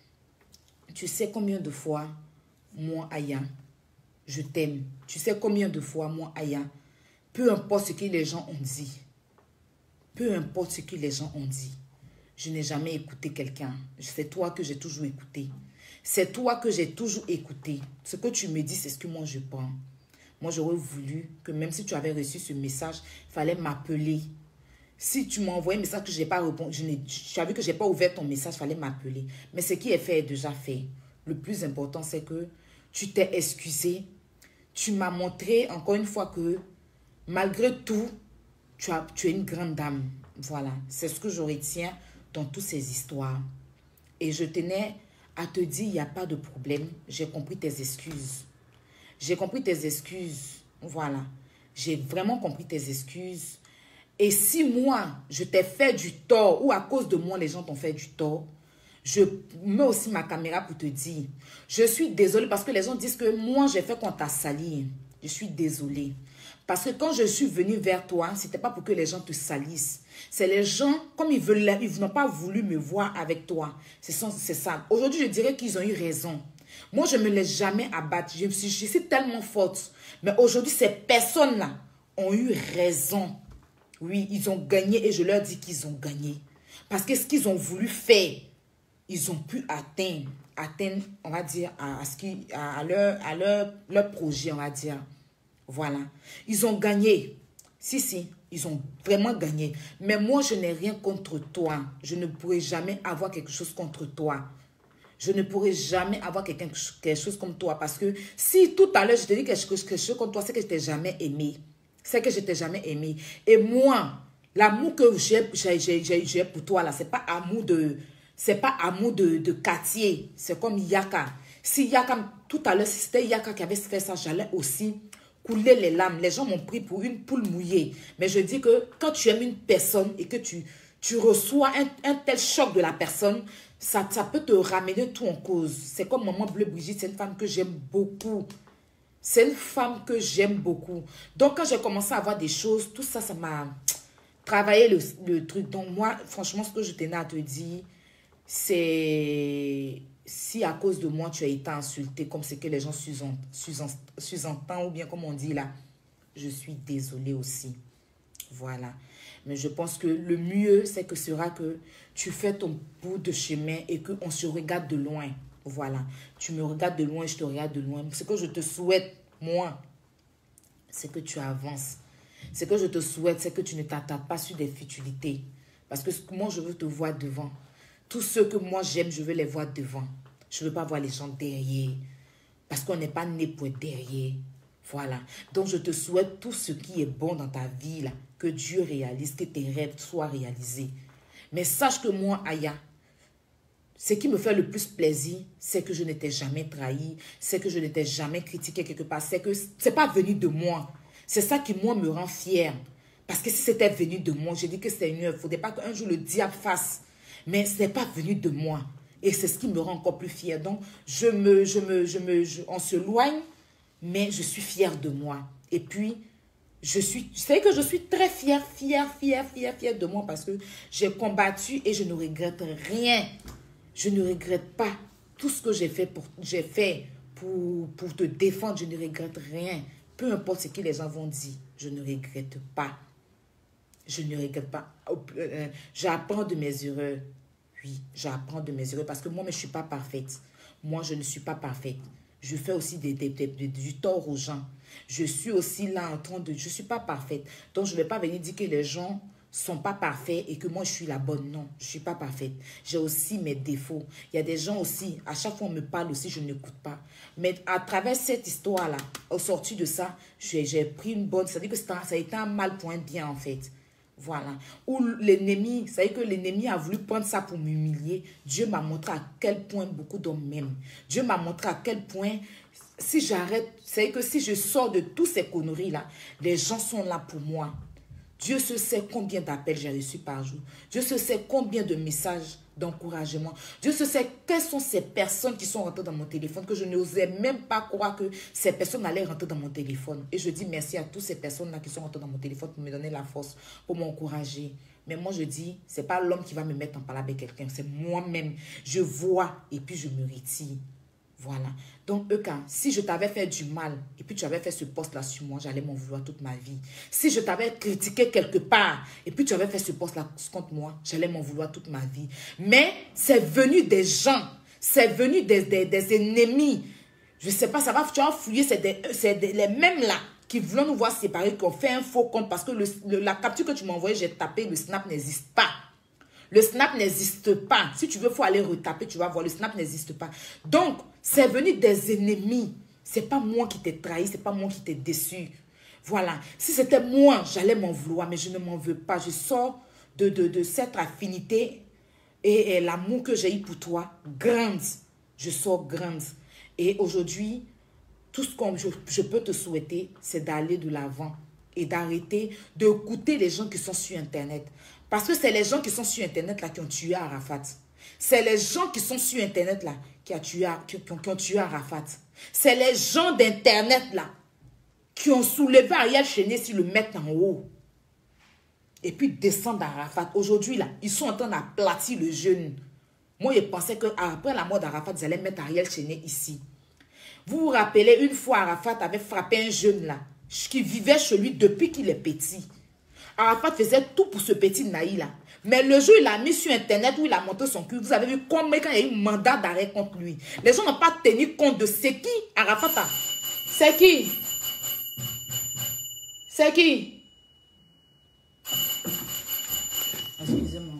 Tu sais combien de fois, moi, Aya, je t'aime. Tu sais combien de fois, moi, Aya, peu importe ce que les gens ont dit. Peu importe ce que les gens ont dit. Je n'ai jamais écouté quelqu'un. C'est toi que j'ai toujours écouté. C'est toi que j'ai toujours écouté. Ce que tu me dis, c'est ce que moi je prends. Moi, j'aurais voulu que même si tu avais reçu ce message, il fallait m'appeler. Si tu m'as envoyé un message que je n'ai pas répondu, tu as vu que je n'ai pas ouvert ton message, il fallait m'appeler. Mais ce qui est fait est déjà fait. Le plus important, c'est que tu t'es excusé. Tu m'as montré encore une fois que malgré tout, tu es une grande dame. Voilà, c'est ce que je retiens dans toutes ces histoires. Et je tenais à te dire, il n'y a pas de problème. J'ai compris tes excuses. J'ai compris tes excuses. Voilà. J'ai vraiment compris tes excuses. Et si moi, je t'ai fait du tort, ou à cause de moi, les gens t'ont fait du tort, je mets aussi ma caméra pour te dire, je suis désolée parce que les gens disent que moi, j'ai fait qu'on t'a sali. Je suis désolée. Parce que quand je suis venue vers toi, ce n'était pas pour que les gens te salissent. C'est les gens, comme ils n'ont pas voulu me voir avec toi. C'est ça. Aujourd'hui, je dirais qu'ils ont eu raison. Moi, je ne me laisse jamais abattre. Je suis tellement forte. Mais aujourd'hui, ces personnes-là ont eu raison. Oui, ils ont gagné et je leur dis qu'ils ont gagné. Parce que ce qu'ils ont voulu faire, ils ont pu atteindre, on va dire, leur projet, on va dire. Voilà. Ils ont gagné. Si, ils ont vraiment gagné. Mais moi, je n'ai rien contre toi. Je ne pourrai jamais avoir quelque chose contre toi. Je ne pourrai jamais avoir quelque chose comme toi. Parce que si tout à l'heure, je te dis quelque chose comme toi, c'est que je t'ai jamais aimé. C'est que je t'ai jamais aimé. Et moi, l'amour que j'ai pour toi, là, c'est pas amour de quartier. C'est comme Yaka. Si Yaka, tout à l'heure, si c'était Yaka qui avait fait ça, j'allais aussi couler les larmes. Les gens m'ont pris pour une poule mouillée. Mais je dis que quand tu aimes une personne et que tu reçois un tel choc de la personne, ça peut te ramener tout en cause. C'est comme Maman Bleu Brigitte, c'est une femme que j'aime beaucoup. C'est une femme que j'aime beaucoup. Donc, quand j'ai commencé à voir des choses, tout ça, ça m'a travaillé le truc. Donc, moi, franchement, ce que je tenais à te dire, c'est si à cause de moi, tu as été insulté, comme c'est que les gens sous-entendent, ou bien comme on dit là, je suis désolée aussi. Voilà. Mais je pense que le mieux, c'est que sera que tu fais ton bout de chemin et qu'on se regarde de loin. Voilà. Tu me regardes de loin, je te regarde de loin. Ce que je te souhaite, moi, c'est que tu avances. Ce que je te souhaite, c'est que tu ne t'attardes pas sur des futilités. Parce que moi, je veux te voir devant. Tous ceux que moi j'aime, je veux les voir devant. Je ne veux pas voir les gens derrière. Parce qu'on n'est pas né pour être derrière. Voilà. Donc, je te souhaite tout ce qui est bon dans ta vie, là. Que Dieu réalise, que tes rêves soient réalisés. Mais sache que moi, Aya, ce qui me fait le plus plaisir, c'est que je n'étais jamais trahi, c'est que je n'étais jamais critiqué quelque part, c'est que ce n'est pas venu de moi. C'est ça qui, moi, me rend fière. Parce que si c'était venu de moi, je dis que Seigneur, il ne faudrait pas qu'un jour le diable fasse. Mais ce n'est pas venu de moi. Et c'est ce qui me rend encore plus fière. Donc, on se loigne, mais je suis fière de moi. Et puis, c'est que je suis très fière de moi parce que j'ai combattu et je ne regrette rien. Je ne regrette pas tout ce que j'ai fait pour te défendre. Je ne regrette rien. Peu importe ce que les gens vont dire, je ne regrette pas. Je ne regrette pas. J'apprends de mes erreurs. Oui, j'apprends de mes erreurs parce que moi, je ne suis pas parfaite. Moi, je ne suis pas parfaite. Je fais aussi du tort aux gens. Je suis aussi là en train de... Je ne suis pas parfaite. Donc, je ne vais pas venir dire que les gens ne sont pas parfaits et que moi, je suis la bonne. Non, je ne suis pas parfaite. J'ai aussi mes défauts. Il y a des gens aussi, à chaque fois on me parle aussi, je n'écoute pas. Mais à travers cette histoire-là, au sorti de ça, j'ai pris une bonne... C'est-à-dire que ça a été un mal pour un bien, en fait. Voilà. Où l'ennemi, c'est-à-dire que l'ennemi a voulu prendre ça pour m'humilier. Dieu m'a montré à quel point beaucoup d'hommes m'aiment. Dieu m'a montré à quel point, si j'arrête, c'est-à-dire que si je sors de toutes ces conneries-là, les gens sont là pour moi. Dieu se sait combien d'appels j'ai reçus par jour. Dieu se sait combien de messages d'encouragement. Dieu se sait quelles sont ces personnes qui sont rentrées dans mon téléphone que je n'osais même pas croire que ces personnes allaient rentrer dans mon téléphone. Et je dis merci à toutes ces personnes-là qui sont rentrées dans mon téléphone pour me donner la force, pour m'encourager. Mais moi je dis, ce n'est pas l'homme qui va me mettre en parole avec quelqu'un, c'est moi-même. Je vois et puis je me retire. Voilà. Donc, Euka, si je t'avais fait du mal et puis tu avais fait ce poste-là sur moi, j'allais m'en vouloir toute ma vie. Si je t'avais critiqué quelque part et puis tu avais fait ce poste-là contre moi, j'allais m'en vouloir toute ma vie. Mais c'est venu des gens, c'est venu des ennemis. Je ne sais pas, ça va, tu vas fouiller, c'est les mêmes là qui voulaient nous voir séparer, qui ont fait un faux compte parce que la capture que tu m'as envoyée, j'ai tapé, le snap n'existe pas. Le snap n'existe pas. Si tu veux, il faut aller retaper, tu vas voir. Le snap n'existe pas. Donc, c'est venu des ennemis. Ce n'est pas moi qui t'ai trahi, ce n'est pas moi qui t'ai déçu. Voilà. Si c'était moi, j'allais m'en vouloir, mais je ne m'en veux pas. Je sors de cette affinité et l'amour que j'ai eu pour toi, grande. Je sors grande. Et aujourd'hui, tout ce que je peux te souhaiter, c'est d'aller de l'avant et d'arrêter d'écouter les gens qui sont sur Internet. Parce que c'est les gens qui sont sur Internet là qui ont tué Arafat. C'est les gens qui sont sur Internet là qui ont tué Arafat. C'est les gens d'Internet là qui ont soulevé Ariel Cheney s'ils le mettent en haut. Et puis descendre Arafat. Aujourd'hui là, ils sont en train d'aplatir le jeune. Moi, je pensais qu'après la mort d'Arafat, ils allaient mettre Ariel Cheney ici. Vous vous rappelez, une fois Arafat avait frappé un jeune là, qui vivait chez lui depuis qu'il est petit. Arafat faisait tout pour ce petit Naï là. Mais le jour où il a mis sur Internet, où il a montré son cul, vous avez vu combien quand il y a eu un mandat d'arrêt contre lui. Les gens n'ont pas tenu compte de c'est qui, Arafata. C'est qui? C'est qui? Excusez-moi.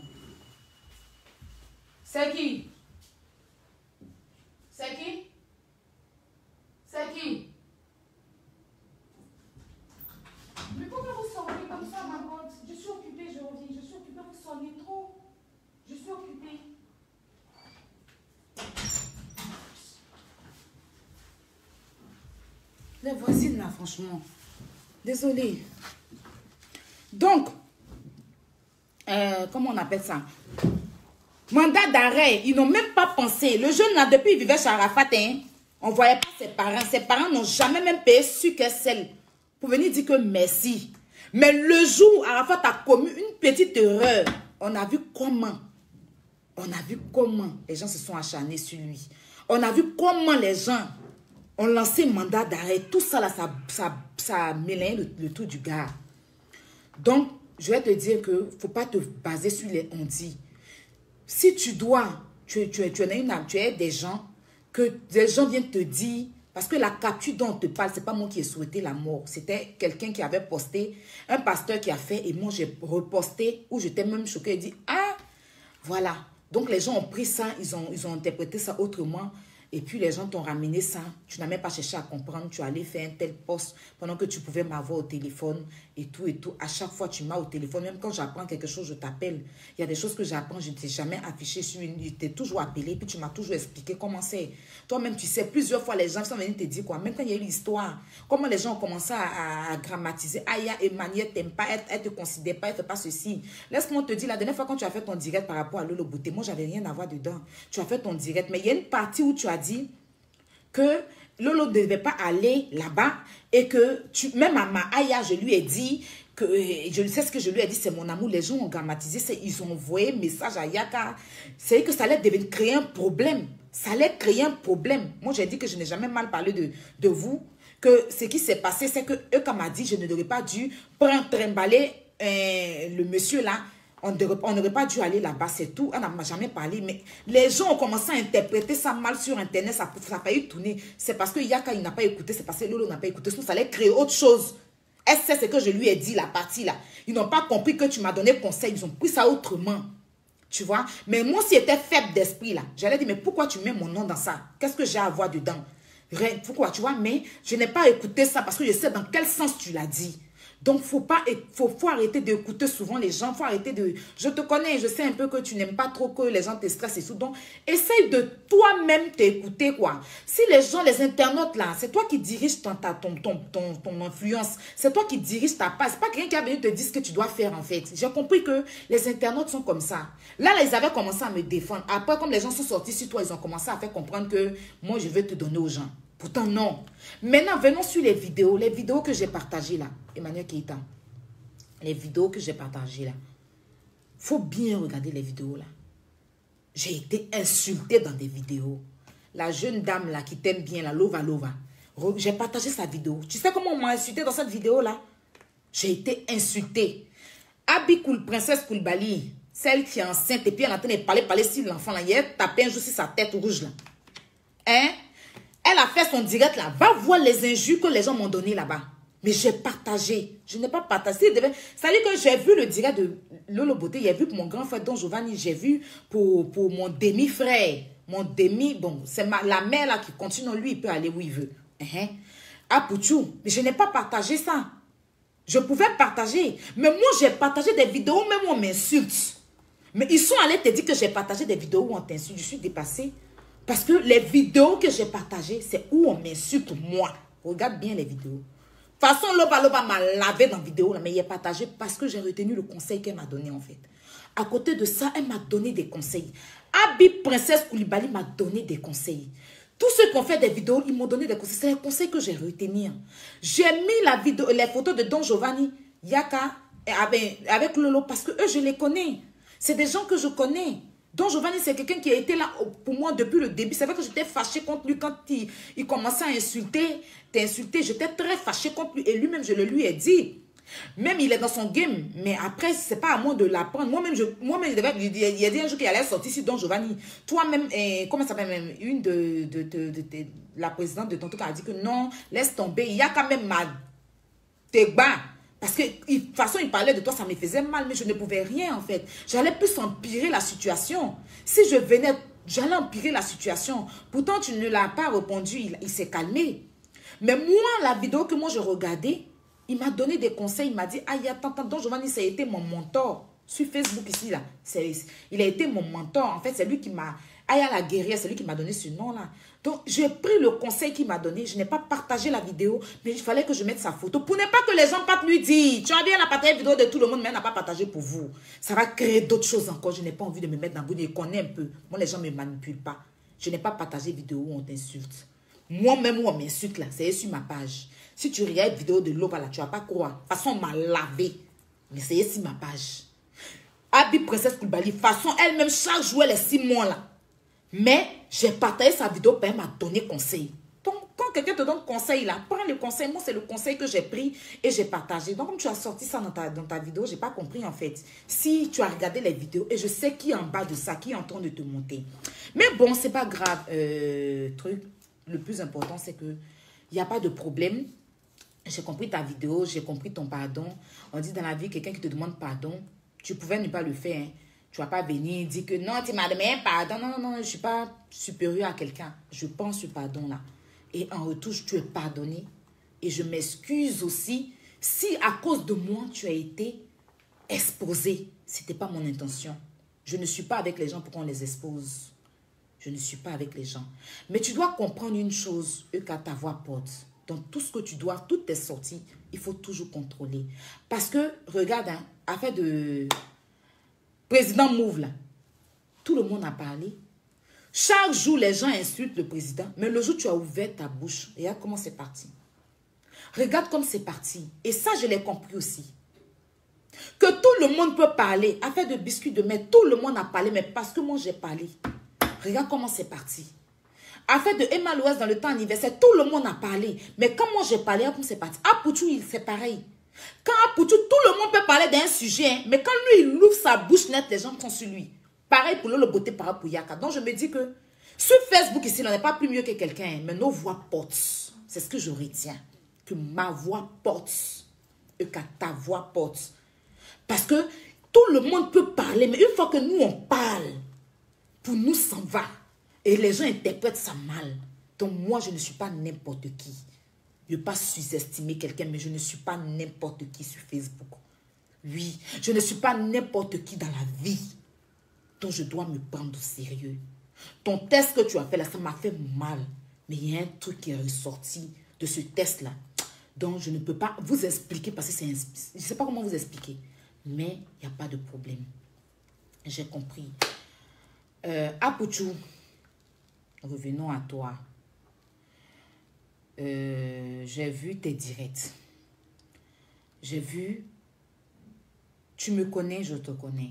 C'est qui? C'est qui? C'est qui? Mais pourquoi vous sortez comme ça, ma bonne? Je suis occupée, je reviens. Je suis occupée, vous sonnez trop. Je suis occupée. Les voisines, là, franchement. Désolée. Donc, comment on appelle ça? Mandat d'arrêt. Ils n'ont même pas pensé. Le jeune, là, depuis, il vivait chez Arafat, hein. On ne voyait pas ses parents. Ses parents n'ont jamais même payé sucre-sel pour venir dire que merci. Mais le jour où Arafat a commis une petite erreur, on a vu comment les gens se sont acharnés sur lui. On a vu comment les gens ont lancé mandat d'arrêt. Tout ça, là, ça a mélangé le tout du gars. Donc, je vais te dire que ne faut pas te baser sur les on-dit. Si tu dois, tu es des gens, que des gens viennent te dire, parce que la capture dont on te parle, ce n'est pas moi qui ai souhaité la mort. C'était quelqu'un qui avait posté, un pasteur qui a fait, et moi j'ai reposté, où j'étais même choquée et dit, ah, voilà. Donc les gens ont pris ça, ils ont interprété ça autrement. Et puis les gens t'ont ramené ça. Tu n'as même pas cherché à comprendre. Tu allais faire un tel poste pendant que tu pouvais m'avoir au téléphone et tout et tout. À chaque fois, tu m'as au téléphone. Même quand j'apprends quelque chose, je t'appelle. Il y a des choses que j'apprends, je ne t'ai jamais affiché sur une... Je t'ai toujours appelé, puis tu m'as toujours expliqué comment c'est. Toi-même, tu sais, plusieurs fois, les gens sont venus te dire quoi. Même quand il y a eu l'histoire, comment les gens ont commencé à grammatiser. Ah, il y a Emmanuel, t'aime pas, elle te considère pas, elle fait pas ceci. Laisse-moi te dire, la dernière fois quand tu as fait ton direct par rapport à Lolo Beauté, moi, j'avais rien à voir dedans. Tu as fait ton direct, mais il y a une partie où tu as dit que Lolo ne devait pas aller là-bas et que même à Maaya, je lui ai dit que je sais ce que je lui ai dit, c'est mon amour. Les gens ont grammatisé, ils ont envoyé un message à Yaka. C'est que ça allait créer un problème. Ça allait créer un problème. Moi, j'ai dit que je n'ai jamais mal parlé de vous. Que ce qui s'est passé, c'est que Eka m'a dit je ne devrais pas dû prendre, trimballer le monsieur là. On n'aurait pas dû aller là-bas, c'est tout. On n'a jamais parlé, mais les gens ont commencé à interpréter ça mal sur Internet. Ça a failli tourner. C'est parce que Yaka, il n'a pas écouté. C'est parce que Lolo n'a pas écouté. Sinon, ça allait créer autre chose. Est-ce que c'est ce que je lui ai dit, la partie là? Ils n'ont pas compris que tu m'as donné conseil. Ils ont pris ça autrement. Tu vois? Mais moi, si j'étais faible d'esprit là, j'allais dire, mais pourquoi tu mets mon nom dans ça? Qu'est-ce que j'ai à voir dedans? Pourquoi? Tu vois? Mais je n'ai pas écouté ça parce que je sais dans quel sens tu l'as dit. Donc, faut arrêter d'écouter souvent les gens. Faut arrêter de... Je te connais, je sais un peu que tu n'aimes pas trop que les gens te stressent et tout. Donc, essaye de toi-même t'écouter, quoi. Si les gens, les internautes, là, c'est toi qui diriges ton influence. C'est toi qui diriges ta page. C'est pas quelqu'un qui a venu te dire ce que tu dois faire, en fait. J'ai compris que les internautes sont comme ça. Là, ils avaient commencé à me défendre. Après, comme les gens sont sortis sur toi, ils ont commencé à faire comprendre que moi, je vais te donner aux gens. Pourtant, non. Maintenant, venons sur les vidéos que j'ai partagées là. Emmanuel Keita. Les vidéos que j'ai partagées là. Faut bien regarder les vidéos là. J'ai été insultée dans des vidéos. La jeune dame là qui t'aime bien, la Lova. J'ai partagé sa vidéo. Tu sais comment on m'a insultée dans cette vidéo là? J'ai été insultée. Princesse Koulibaly, celle qui est enceinte et puis elle est en train de parler sur l'enfant là. Hier, tapé un jour sur sa tête rouge là. Hein? Elle a fait son direct là. Va voir les injures que les gens m'ont donné là-bas. Mais j'ai partagé. Je n'ai pas partagé. C'est-à-dire que j'ai vu le direct de Lolo Beauté. J'ai vu pour mon grand frère Don Giovanni. J'ai vu pour mon demi-frère. Mon demi... Bon, c'est la mère là qui continue. Lui, il peut aller où il veut. À Pouchou. Mais je n'ai pas partagé ça. Je pouvais partager. Mais moi, j'ai partagé des vidéos même où on m'insulte. Mais ils sont allés te dire que j'ai partagé des vidéos où on t'insulte. Je suis dépassée. Parce que les vidéos que j'ai partagées, c'est où on m'insulte moi. Regarde bien les vidéos. De toute façon, Loba m'a lavé dans la vidéo, là, mais il est partagé parce que j'ai retenu le conseil qu'elle m'a donné en fait. À côté de ça, elle m'a donné des conseils. Princesse Koulibaly m'a donné des conseils. Tous ceux qui ont fait des vidéos, ils m'ont donné des conseils. C'est les conseils que j'ai retenus. J'ai mis les photos de Don Giovanni, Yaka, avec Lolo, parce que eux, je les connais. C'est des gens que je connais. Don Giovanni, c'est quelqu'un qui a été là pour moi depuis le début. C'est vrai que j'étais fâchée contre lui quand il commençait à t'insulter. J'étais très fâchée contre lui. Et lui-même, je le lui ai dit. Même il est dans son game, mais après, c'est pas à moi de l'apprendre. Moi-même, je devais, il y a dit un jour qu'il allait sortir sur Don Giovanni. Toi-même, comment ça s'appelle même, une de la présidente de Tonto a dit que non, laisse tomber. Il y a quand même tes bas. Parce que de toute façon, il parlait de toi, ça me faisait mal, mais je ne pouvais rien en fait. J'allais plus empirer la situation. Si je venais, j'allais empirer la situation. Pourtant, tu ne l'as pas répondu, il s'est calmé. Mais moi, la vidéo que moi je regardais, il m'a donné des conseils. Il m'a dit, aïe, attends, donc Giovanni, ça a été mon mentor. Sur Facebook ici, là. Il a été mon mentor. En fait, c'est lui qui m'a... Aïe, la guerrière, c'est lui qui m'a donné ce nom-là. Donc, j'ai pris le conseil qu'il m'a donné. Je n'ai pas partagé la vidéo, mais il fallait que je mette sa photo. Pour ne pas que les gens partent lui dire, tu as bien la partagé la vidéo de tout le monde, mais elle n'a pas partagé pour vous. Ça va créer d'autres choses encore. Je n'ai pas envie de me mettre dans le bout. Je connais un peu. Moi, les gens ne me manipulent pas. Je n'ai pas partagé vidéo où on t'insulte. Moi-même, où on m'insulte, là, c'est sur ma page. Si tu regardes une vidéo de l'eau, là, tu ne vas pas croire. De toute façon, on m'a lavé. Mais c'est sur ma page. Abi Princesse Koulibaly, de toute façon, elle-même, chaque jour, elle est 6 mois là. Mais j'ai partagé sa vidéo, elle m'a donné conseil. Donc, quand quelqu'un te donne conseil là, prends le conseil. Moi, c'est le conseil que j'ai pris et j'ai partagé. Donc, comme tu as sorti ça dans ta vidéo, je n'ai pas compris en fait. Si tu as regardé les vidéos et je sais qui est en bas de ça, qui est en train de te monter. Mais bon, c'est pas grave. Truc, le plus important, c'est que il n'y a pas de problème. J'ai compris ta vidéo, j'ai compris ton pardon. On dit dans la vie, quelqu'un qui te demande pardon, tu pouvais ne pas le faire. Hein. Tu ne vas pas venir dire que non, tu m'as demandé pardon. Non, non, non, je ne suis pas supérieur à quelqu'un. Je pense ce pardon-là. Et en retour, tu es pardonné. Et je m'excuse aussi si à cause de moi, tu as été exposé. Ce n'était pas mon intention. Je ne suis pas avec les gens pour qu'on les expose. Je ne suis pas avec les gens. Mais tu dois comprendre une chose, qu'à ta voix porte. Dans tout ce que tu dois, toutes tes sorties, il faut toujours contrôler. Parce que, regarde, hein, affaire de président Mouve, là, tout le monde a parlé. Chaque jour, les gens insultent le président. Mais le jour où tu as ouvert ta bouche, regarde comment c'est parti. Regarde comme c'est parti. Et ça, je l'ai compris aussi. Que tout le monde peut parler. Affaire de biscuits de mer, tout le monde a parlé. Mais parce que moi, j'ai parlé. Regarde comment c'est parti. Affaire de Emma Loès dans le temps anniversaire, tout le monde a parlé. Mais quand moi j'ai parlé, comme c'est parti. Apoutou, c'est pareil. Quand Apoutou, tout le monde peut parler d'un sujet. Hein, mais quand lui, il ouvre sa bouche nette, les gens sont sur lui. Pareil pour le beauté, pareil pour Yaka. Donc je me dis que sur Facebook ici, on n'est pas plus mieux que quelqu'un. Hein, mais nos voix portent. C'est ce que je retiens. Que ma voix porte. Et que ta voix porte. Parce que tout le monde peut parler. Mais une fois que nous, on parle, pour nous, ça va. Et les gens interprètent ça mal. Donc moi, je ne suis pas n'importe qui. Je ne veux pas sous-estimer quelqu'un, mais je ne suis pas n'importe qui sur Facebook. Oui, je ne suis pas n'importe qui dans la vie. Donc je dois me prendre au sérieux. Ton test que tu as fait là, ça m'a fait mal. Mais il y a un truc qui est ressorti de ce test-là. Donc je ne peux pas vous expliquer parce que c'est... Je ne sais pas comment vous expliquer. Mais il n'y a pas de problème. J'ai compris. Apoutou. Revenons à toi. J'ai vu tes directs. J'ai vu. Tu me connais, je te connais.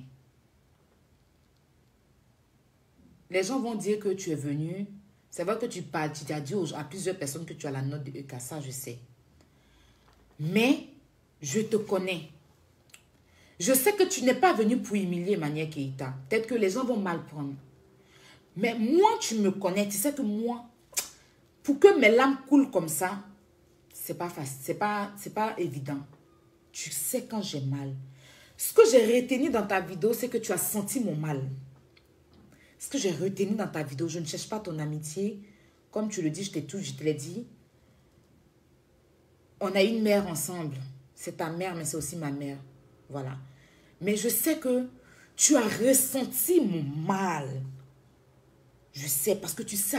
Les gens vont dire que tu es venu. C'est vrai que tu as dit à plusieurs personnes que tu as la note de EK, ça je sais. Mais je te connais. Je sais que tu n'es pas venu pour humilier Manière Keïta. Peut-être que les gens vont mal prendre. Mais moi, tu me connais. Tu sais que moi, pour que mes larmes coulent comme ça, c'est pas facile. C'est pas évident. Tu sais quand j'ai mal. Ce que j'ai retenu dans ta vidéo, c'est que tu as senti mon mal. Ce que j'ai retenu dans ta vidéo, je ne cherche pas ton amitié. Comme tu le dis, je te l'ai dit. On a une mère ensemble. C'est ta mère, mais c'est aussi ma mère. Voilà. Mais je sais que tu as ressenti mon mal. Je sais, parce que tu sais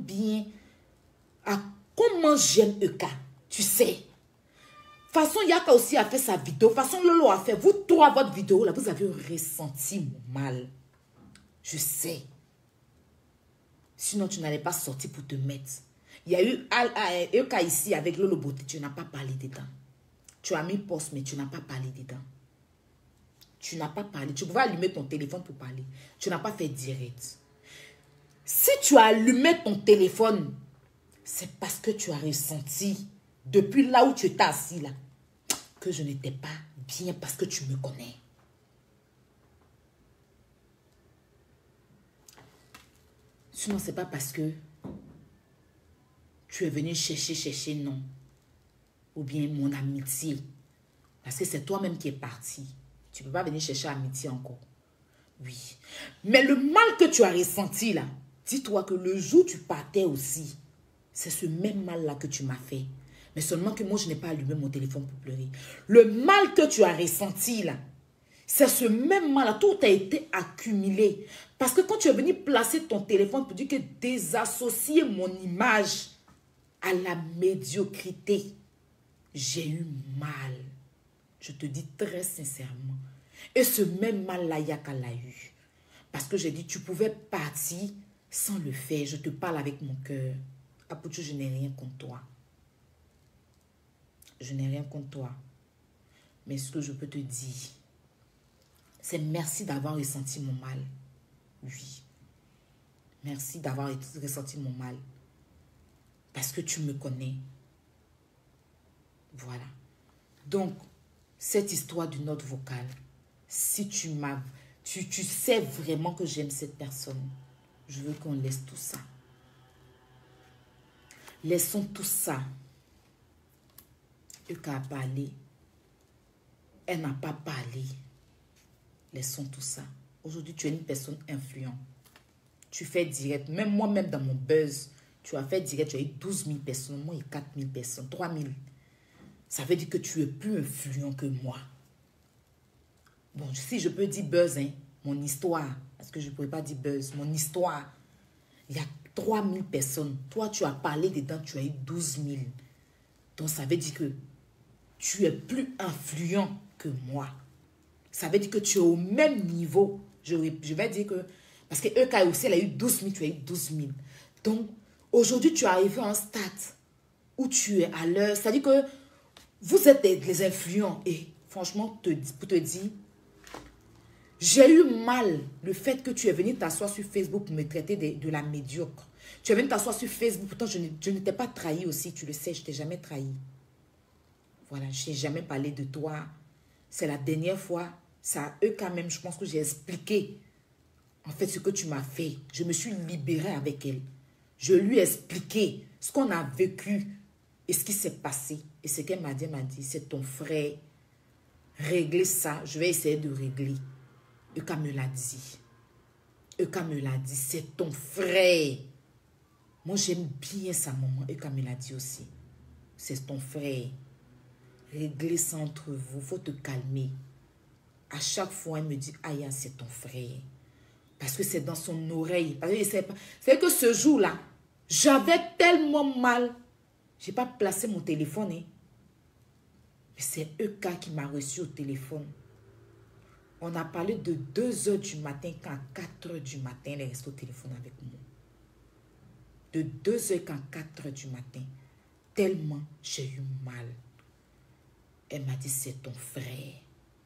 comment j'aime Eka. Tu sais. De toute façon, Yaka aussi a fait sa vidéo. De toute façon, Lolo a fait. Vous trois, votre vidéo, là, vous avez ressenti mon mal. Je sais. Sinon, tu n'allais pas sortir pour te mettre. Il y a eu Eka ici avec Lolo Beauté. Tu n'as pas parlé dedans. Tu as mis poste, mais tu n'as pas parlé dedans. Tu n'as pas parlé. Tu pouvais allumer ton téléphone pour parler. Tu n'as pas fait direct. Si tu as allumé ton téléphone, c'est parce que tu as ressenti, depuis là où tu étais assis là, que je n'étais pas bien parce que tu me connais. Sinon, ce n'est pas parce que tu es venu chercher, non. Ou bien mon amitié. Parce que c'est toi-même qui es parti. Tu ne peux pas venir chercher amitié encore. Oui. Mais le mal que tu as ressenti là, dis-toi que le jour où tu partais aussi, c'est ce même mal-là que tu m'as fait. Mais seulement que moi, je n'ai pas allumé mon téléphone pour pleurer. Le mal que tu as ressenti là, c'est ce même mal-là. Tout a été accumulé. Parce que quand tu es venu placer ton téléphone pour dire que désassocier mon image à la médiocrité, j'ai eu mal. Je te dis très sincèrement. Et ce même mal-là, Yaka l'a eu. Parce que j'ai dit, tu pouvais partir sans le faire. Je te parle avec mon cœur. Apoutou, je n'ai rien contre toi. Je n'ai rien contre toi. Mais ce que je peux te dire, c'est merci d'avoir ressenti mon mal. Oui. Merci d'avoir ressenti mon mal. Parce que tu me connais. Voilà. Donc, cette histoire d'une note vocale, si tu sais vraiment que j'aime cette personne, je veux qu'on laisse tout ça. Laissons tout ça. Euka a parlé. Elle n'a pas parlé. Laissons tout ça. Aujourd'hui, tu es une personne influente. Tu fais direct. Même moi-même dans mon buzz, tu as fait direct. Tu as eu 12 000 personnes. Moi, il y a 4 000 personnes. 3 000. Ça veut dire que tu es plus influent que moi. Bon, si je peux dire buzz, hein, mon histoire. Parce que je ne pourrais pas dire buzz. Mon histoire. Il y a 3 000 personnes. Toi, tu as parlé dedans. Tu as eu 12 000. Donc, ça veut dire que tu es plus influent que moi. Ça veut dire que tu es au même niveau. Je vais dire que... Parce que Euka aussi, elle a eu 12 000, tu as eu 12 000. Donc, aujourd'hui, tu es arrivé à un stade où tu es à l'heure. C'est-à-dire que vous êtes les influents. Et franchement, pour te dire, j'ai eu mal le fait que tu es venu t'asseoir sur Facebook pour me traiter de la médiocre. Tu es venu t'asseoir sur Facebook. Pourtant, je ne t'ai pas trahi aussi. Tu le sais, je ne t'ai jamais trahi. Voilà, je n'ai jamais parlé de toi. C'est la dernière fois. Ça, eux quand même, je pense que j'ai expliqué en fait ce que tu m'as fait. Je me suis libérée avec elle. Je lui ai expliqué ce qu'on a vécu et ce qui s'est passé. Et ce qu'elle m'a dit, c'est ton frère. Régler ça, je vais essayer de régler. Euka me l'a dit. Euka me l'a dit, c'est ton frère. Moi, j'aime bien sa maman. Euka me l'a dit aussi. C'est ton frère. Régler ça entre vous. Il faut te calmer. À chaque fois, elle me dit, Aya, c'est ton frère. Parce que c'est dans son oreille. C'est que ce jour-là, j'avais tellement mal. Je n'ai pas placé mon téléphone. Hein. Mais c'est Euka qui m'a reçu au téléphone. On a parlé de 2 h du matin, qu'à 4 h du matin, elle est restée au téléphone avec moi. De 2 h qu'à 4 h du matin. Tellement j'ai eu mal. Elle m'a dit, c'est ton frère.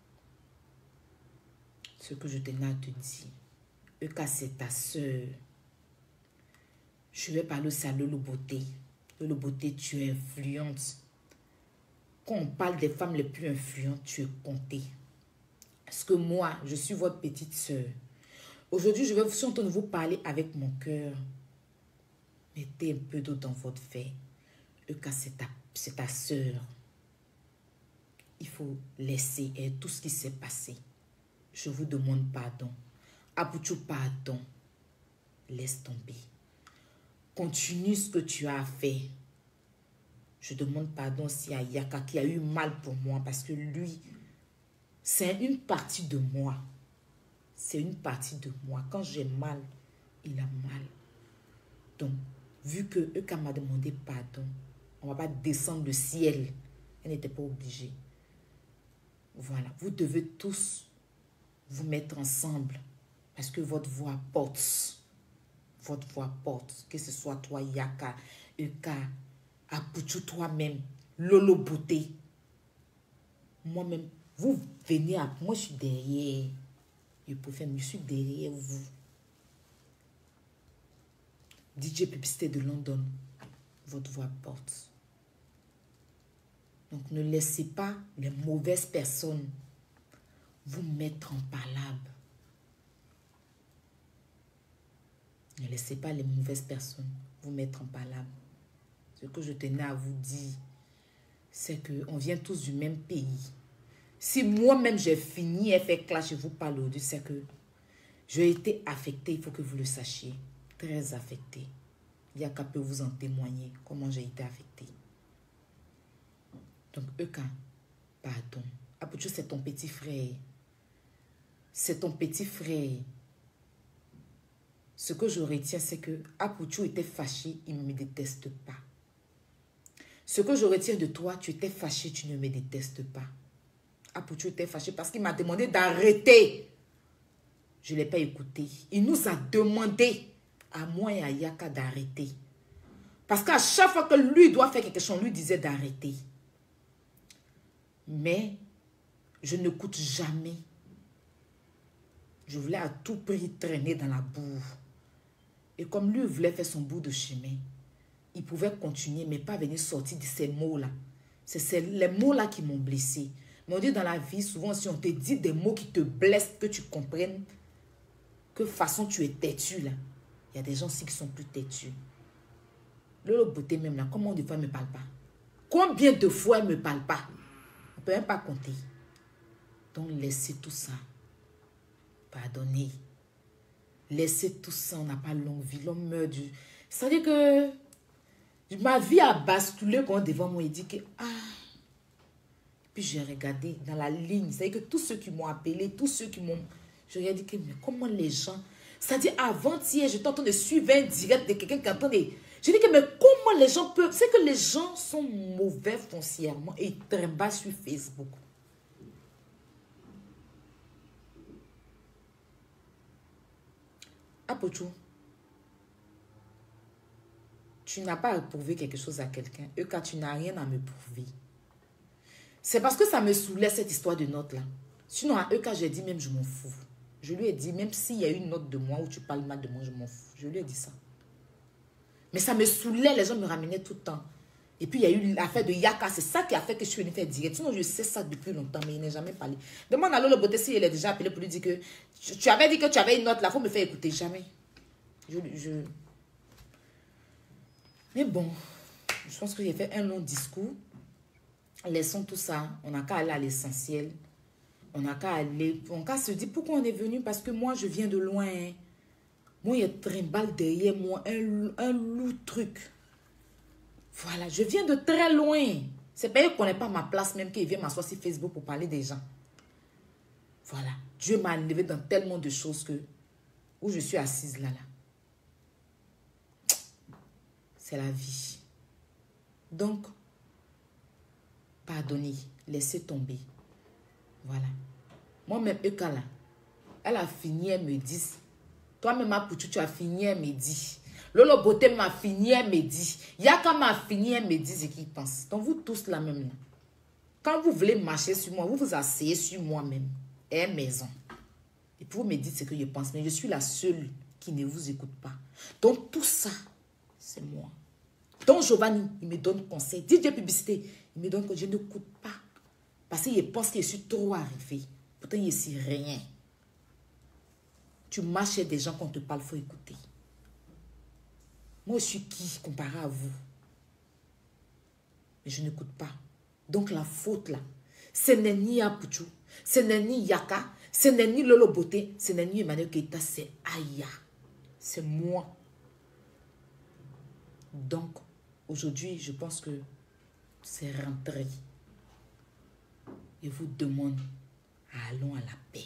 Ce que je tenais à te dire. Euka, c'est ta soeur. Je vais parler aussi à Lolo Beauté. Lolo Beauté, tu es influente. Quand on parle des femmes les plus influentes, tu es comptée. Parce que moi, je suis votre petite soeur. Aujourd'hui, je suis en train de vous parler avec mon cœur. Mettez un peu d'eau dans votre verre. Euka, c'est ta soeur. Il faut laisser tout ce qui s'est passé. Je vous demande pardon. Apoutou, pardon. Laisse tomber. Continue ce que tu as fait. Je demande pardon aussi à Yaka qui a eu mal pour moi parce que lui, c'est une partie de moi. C'est une partie de moi. Quand j'ai mal, il a mal. Donc, vu que Euka m'a demandé pardon, on ne va pas descendre le ciel. Elle n'était pas obligée. Voilà. Vous devez tous vous mettre ensemble parce que votre voix porte. Votre voix porte. Que ce soit toi, Yaka, Euka, Apoutou, toi-même, Lolo Beauté. Moi-même, vous venez à... Moi, je suis derrière. Je suis derrière vous. DJ Publicité de London. Votre voix porte. Donc, ne laissez pas les mauvaises personnes vous mettre en palabre. Ne laissez pas les mauvaises personnes vous mettre en palabre. Ce que je tenais à vous dire, c'est qu'on vient tous du même pays. Si moi-même j'ai fini et fait clash, je vous parle aujourd'hui, c'est que j'ai été affectée, il faut que vous le sachiez. Très affectée. Il y a qu'à peut vous en témoigner comment j'ai été affectée. Donc, Eka, pardon. Apouchou, c'est ton petit frère. C'est ton petit frère. Ce que je retiens, c'est que Apouchou était fâché, il ne me déteste pas. Ce que je retiens de toi, tu étais fâché, tu ne me détestes pas. Apouchou était fâché parce qu'il m'a demandé d'arrêter. Je ne l'ai pas écouté. Il nous a demandé, à moi et à Yaka, d'arrêter. Parce qu'à chaque fois que lui doit faire quelque chose, on lui disait d'arrêter. Mais je n'écoute jamais. Je voulais à tout prix traîner dans la boue. Et comme lui voulait faire son bout de chemin, il pouvait continuer, mais pas venir sortir de ces mots-là. C'est les mots-là qui m'ont blessé. Mais on dit dans la vie, souvent, si on te dit des mots qui te blessent, que tu comprennes que façon tu es têtu, là. Il y a des gens aussi qui sont plus têtus. Lolo Beauté même, là, comment de fois elle ne me parle pas? Combien de fois elle ne me parle pas? On ne peut même pas compter. Donc, laissez tout ça. Pardonnez. Laissez tout ça, on n'a pas longue vie, l'homme meurt du... C'est-à-dire que ma vie a basculé quand devant moi, il dit que... Ah. Puis j'ai regardé dans la ligne, c'est-à-dire que tous ceux qui m'ont appelé, tous ceux qui m'ont... Je lui ai dit que, mais comment les gens... C'est-à-dire, avant-hier, j'étais en train de suivre un direct de quelqu'un qui entendait... Je dis que, mais comment les gens peuvent... C'est que les gens sont mauvais foncièrement et ils trimballent sur Facebook. Apouchou, tu n'as pas à prouver quelque chose à quelqu'un. Eka, tu n'as rien à me prouver. C'est parce que ça me saoulait cette histoire de note là. Sinon, à Eka, j'ai dit même je m'en fous. Je lui ai dit, même s'il y a une note de moi où tu parles mal de moi, je m'en fous. Je lui ai dit ça. Mais ça me saoulait, les gens me ramenaient tout le temps. Et puis, il y a eu l'affaire de Yaka. C'est ça qui a fait que je suis venue faire direct. Sinon, je sais ça depuis longtemps, mais il n'a jamais parlé. Demande à Lolo Beauté si elle est déjà appelée pour lui dire que tu avais dit que tu avais une note là. Il faut me faire écouter. Jamais. Mais bon, je pense que j'ai fait un long discours. Laissons tout ça. On n'a qu'à aller à l'essentiel. On n'a qu'à aller. On n'a qu'à se dire pourquoi on est venu. Parce que moi, je viens de loin. Hein. Moi, il y a trimballe derrière moi. Un lourd truc. Voilà, je viens de très loin. C'est pas qu'il ne connaît pas ma place, même qu'il vient m'asseoir sur Facebook pour parler des gens. Voilà. Dieu m'a enlevé dans tellement de choses que... Où je suis assise là. C'est la vie. Donc, pardonnez, laissez tomber. Voilà. Moi-même, Eka là, elle a fini, elle me dit. Toi-même, Apouchou, tu as fini, elle me dit. Lolo Beauté m'a fini, elle me dit. Yaka m'a fini, elle me dit ce qu'il pense. Donc, vous tous la même là. Quand vous voulez marcher sur moi, vous vous asseyez sur moi-même. Et maison. Et puis vous me dites ce que je pense. Mais je suis la seule qui ne vous écoute pas. Donc, tout ça, c'est moi. Donc, Giovanni, il me donne conseil. DJ Publicité, il me donne conseil. Je n'écoute pas. Parce qu'il pense que je suis trop arrivé. Pourtant, il n'y a ici rien. Tu marches chez des gens quand on te parle, il faut écouter. Moi, je suis qui comparé à vous? Mais je n'écoute pas. Donc, la faute là, ce n'est ni Apouchou, ce n'est ni Yaka, ce n'est ni Lolo Beauté, ce n'est ni Emmanuel Keita, c'est Aya. C'est moi. Donc, aujourd'hui, je pense que c'est rentré. Je vous demande, allons à la paix.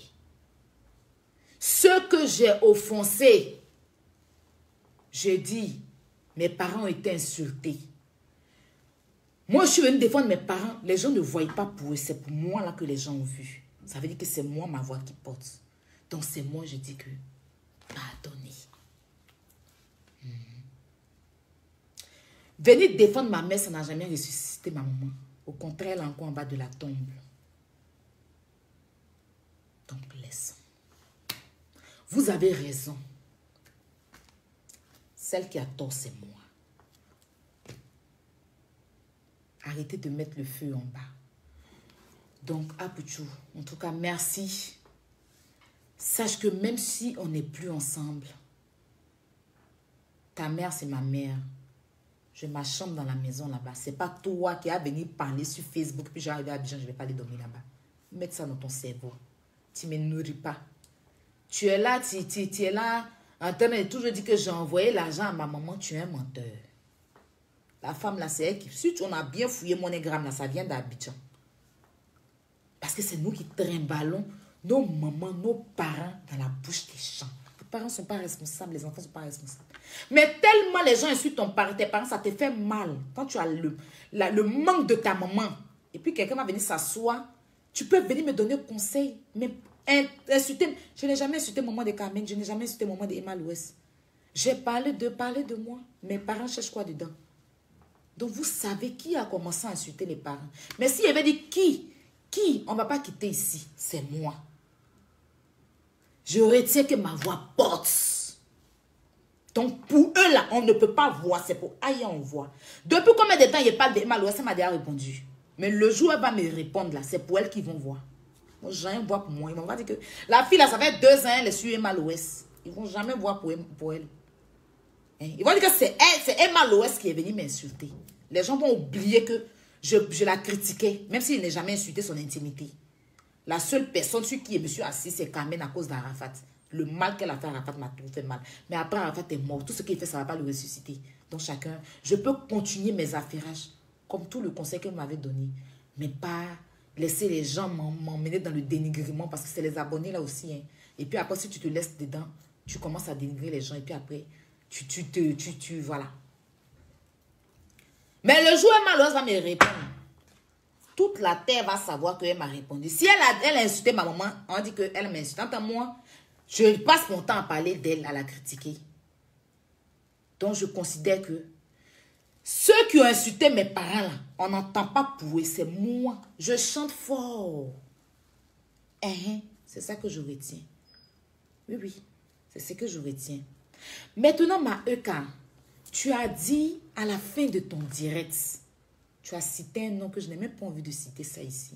Ce que j'ai offensé, j'ai dit, mes parents ont été insultés. Moi, je suis venue défendre mes parents. Les gens ne voient pas pour eux. C'est pour moi là que les gens ont vu. Ça veut dire que c'est moi, ma voix qui porte. Donc, c'est moi, je dis que pardonnez. Venir défendre ma mère, ça n'a jamais ressuscité ma maman. Au contraire, elle est encore en bas de la tombe. Donc, laisse. Vous avez raison. Celle qui a tort, c'est moi. arrêter de mettre le feu en bas. Donc, Apouchou, en tout cas, merci. Sache que même si on n'est plus ensemble, ta mère, c'est ma mère. J'ai ma chambre dans la maison là-bas. C'est pas toi qui as venu parler sur Facebook, puis j'arrive à Abidjan, je vais pas aller dormir là-bas. Mets ça dans ton cerveau. Tu ne me nourris pas. Tu es là, tu es là, en train de toujours dire que j'ai envoyé l'argent à ma maman, tu es un menteur. La femme là, c'est elle qui... Si on a bien fouillé MoneyGram là, ça vient d'Abidjan. Parce que c'est nous qui trimballons nos mamans, nos parents dans la bouche des champs. Les parents ne sont pas responsables, les enfants ne sont pas responsables. Mais tellement les gens insultent tes parents, ça te fait mal. Quand tu as le manque de ta maman, et puis quelqu'un va venir s'asseoir, tu peux venir me donner conseil. Mais insulter, je n'ai jamais insulté maman de Carmen, je n'ai jamais insulté maman de Emma Louest. J'ai parlé de moi. Mes parents cherchent quoi dedans? Donc vous savez qui a commencé à insulter les parents. Mais s'il avait dit qui, on ne va pas quitter ici, c'est moi. Je retiens que ma voix porte. Donc pour eux là, on ne peut pas voir, c'est pour ailleurs on voit. Depuis combien de temps il parle d'Emma Louest, elle m'a déjà répondu. Mais le jour où elle va me répondre là, c'est pour elle qu'ils vont voir. Moi, jamais voir pour moi. Ils vont pas dire que la fille là, ça fait 2 ans, elle est sur Emma Louest. Ils vont jamais voir pour elle. Hein? Ils vont dire que c'est Emma Louest qui est venue m'insulter. Les gens vont oublier que je la critiquais, même s'il n'est jamais insulté son intimité. La seule personne sur qui je me suis assise, c'est Carmen à cause d'Arafat. Le mal qu'elle a fait à Arafat m'a tout fait mal. Mais après, Arafat est mort. Tout ce qu'il fait, ça ne va pas le ressusciter. Donc chacun, je peux continuer mes affairages, comme tout le conseil qu'elle m'avait donné. Mais pas laisser les gens m'emmener dans le dénigrement, parce que c'est les abonnés là aussi. Hein. Et puis après, si tu te laisses dedans, tu commences à dénigrer les gens. Et puis après, voilà. Mais le jour où Emma Louest va me répondre, toute la terre va savoir qu'elle m'a répondu. Si elle a insulté ma maman, on dit qu'elle m'a insulté. Quant à moi, je passe mon temps à parler d'elle, à la critiquer. Donc je considère que ceux qui ont insulté mes parents, là, on n'entend pas pour eux, c'est moi. Je chante fort. C'est ça que je retiens. Oui, c'est ce que je retiens. Maintenant, ma Eka, tu as dit à la fin de ton direct, tu as cité un nom que je n'ai même pas envie de citer ça ici.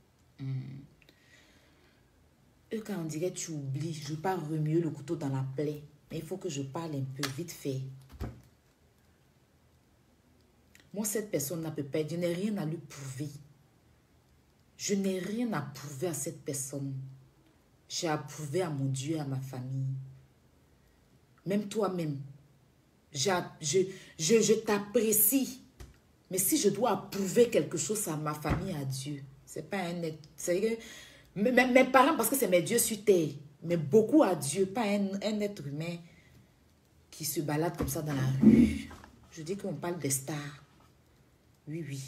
Eka, on dirait que tu oublies. Je ne veux pas remuer le couteau dans la plaie. Mais il faut que je parle un peu vite fait. Moi, cette personne n'a pas peur. Je n'ai rien à lui prouver. Je n'ai rien à prouver à cette personne. J'ai à prouver à mon Dieu et à ma famille. Même toi-même. Je t'apprécie. Mais si je dois prouver quelque chose à ma famille, à Dieu, c'est pas un être. Mes parents, parce que c'est mes dieux sur terre. Mais beaucoup à Dieu, pas un être humain qui se balade comme ça dans la rue. Je dis qu'on parle des stars. Oui.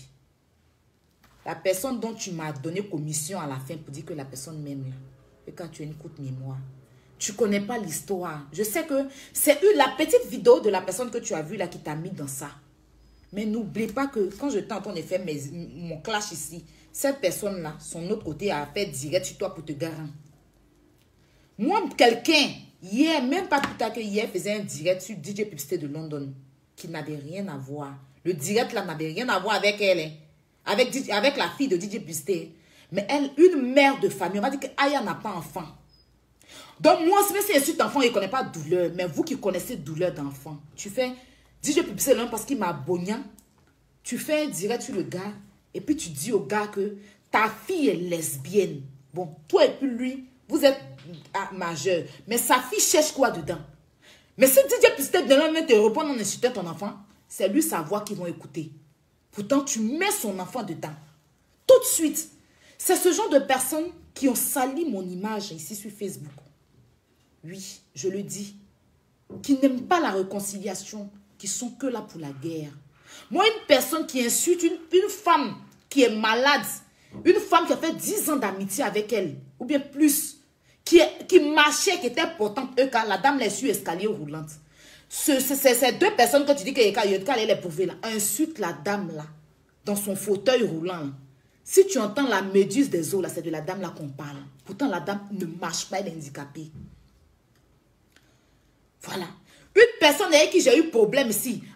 La personne dont tu m'as donné commission à la fin pour dire que la personne m'aime. Et quand tu as une courte mémoire. Tu ne connais pas l'histoire. Je sais que c'est la petite vidéo de la personne que tu as vue là qui t'a mis dans ça. Mais n'oublie pas que quand je t'entends de faire mon clash ici, cette personne-là, son autre côté, a fait direct sur toi pour te garer. Moi, quelqu'un, hier, même pas plus tard que hier, faisait un direct sur DJ Publicité de London qui n'avait rien à voir. Le direct là n'avait rien à voir avec elle. Hein. Avec la fille de DJ Publicité. Mais elle, une mère de famille, on m'a dit que Aya n'a pas enfant. Donc moi, même si insulte enfant, il ne connaît pas douleur. Mais vous qui connaissez douleur d'enfant, tu fais DJ Publicité parce qu'il m'a abonné. Tu fais un direct sur le gars. Et puis tu dis au gars que ta fille est lesbienne. Bon, toi et puis lui, vous êtes majeur. Mais sa fille cherche quoi dedans? Mais si DJ Publicité de te répond en insultant ton enfant, c'est lui sa voix qu'ils vont écouter. Pourtant, tu mets son enfant dedans. Tout de suite. C'est ce genre de personnes qui ont sali mon image ici sur Facebook. Oui, je le dis. Qui n'aiment pas la réconciliation. Qui sont que là pour la guerre. Moi, une personne qui insulte une femme qui est malade. Une femme qui a fait 10 ans d'amitié avec elle. Ou bien plus. Qui marchait, qui était portante. La dame l'a sur escalier roulante. Ces 2 personnes que tu dis que elle est prouvée là. Insulte la dame là. Dans son fauteuil roulant là. Si tu entends la méduse des eaux, là, c'est de la dame là qu'on parle. Pourtant, la dame ne marche pas, elle est handicapée. Voilà. Une personne avec qui j'ai eu problème ici,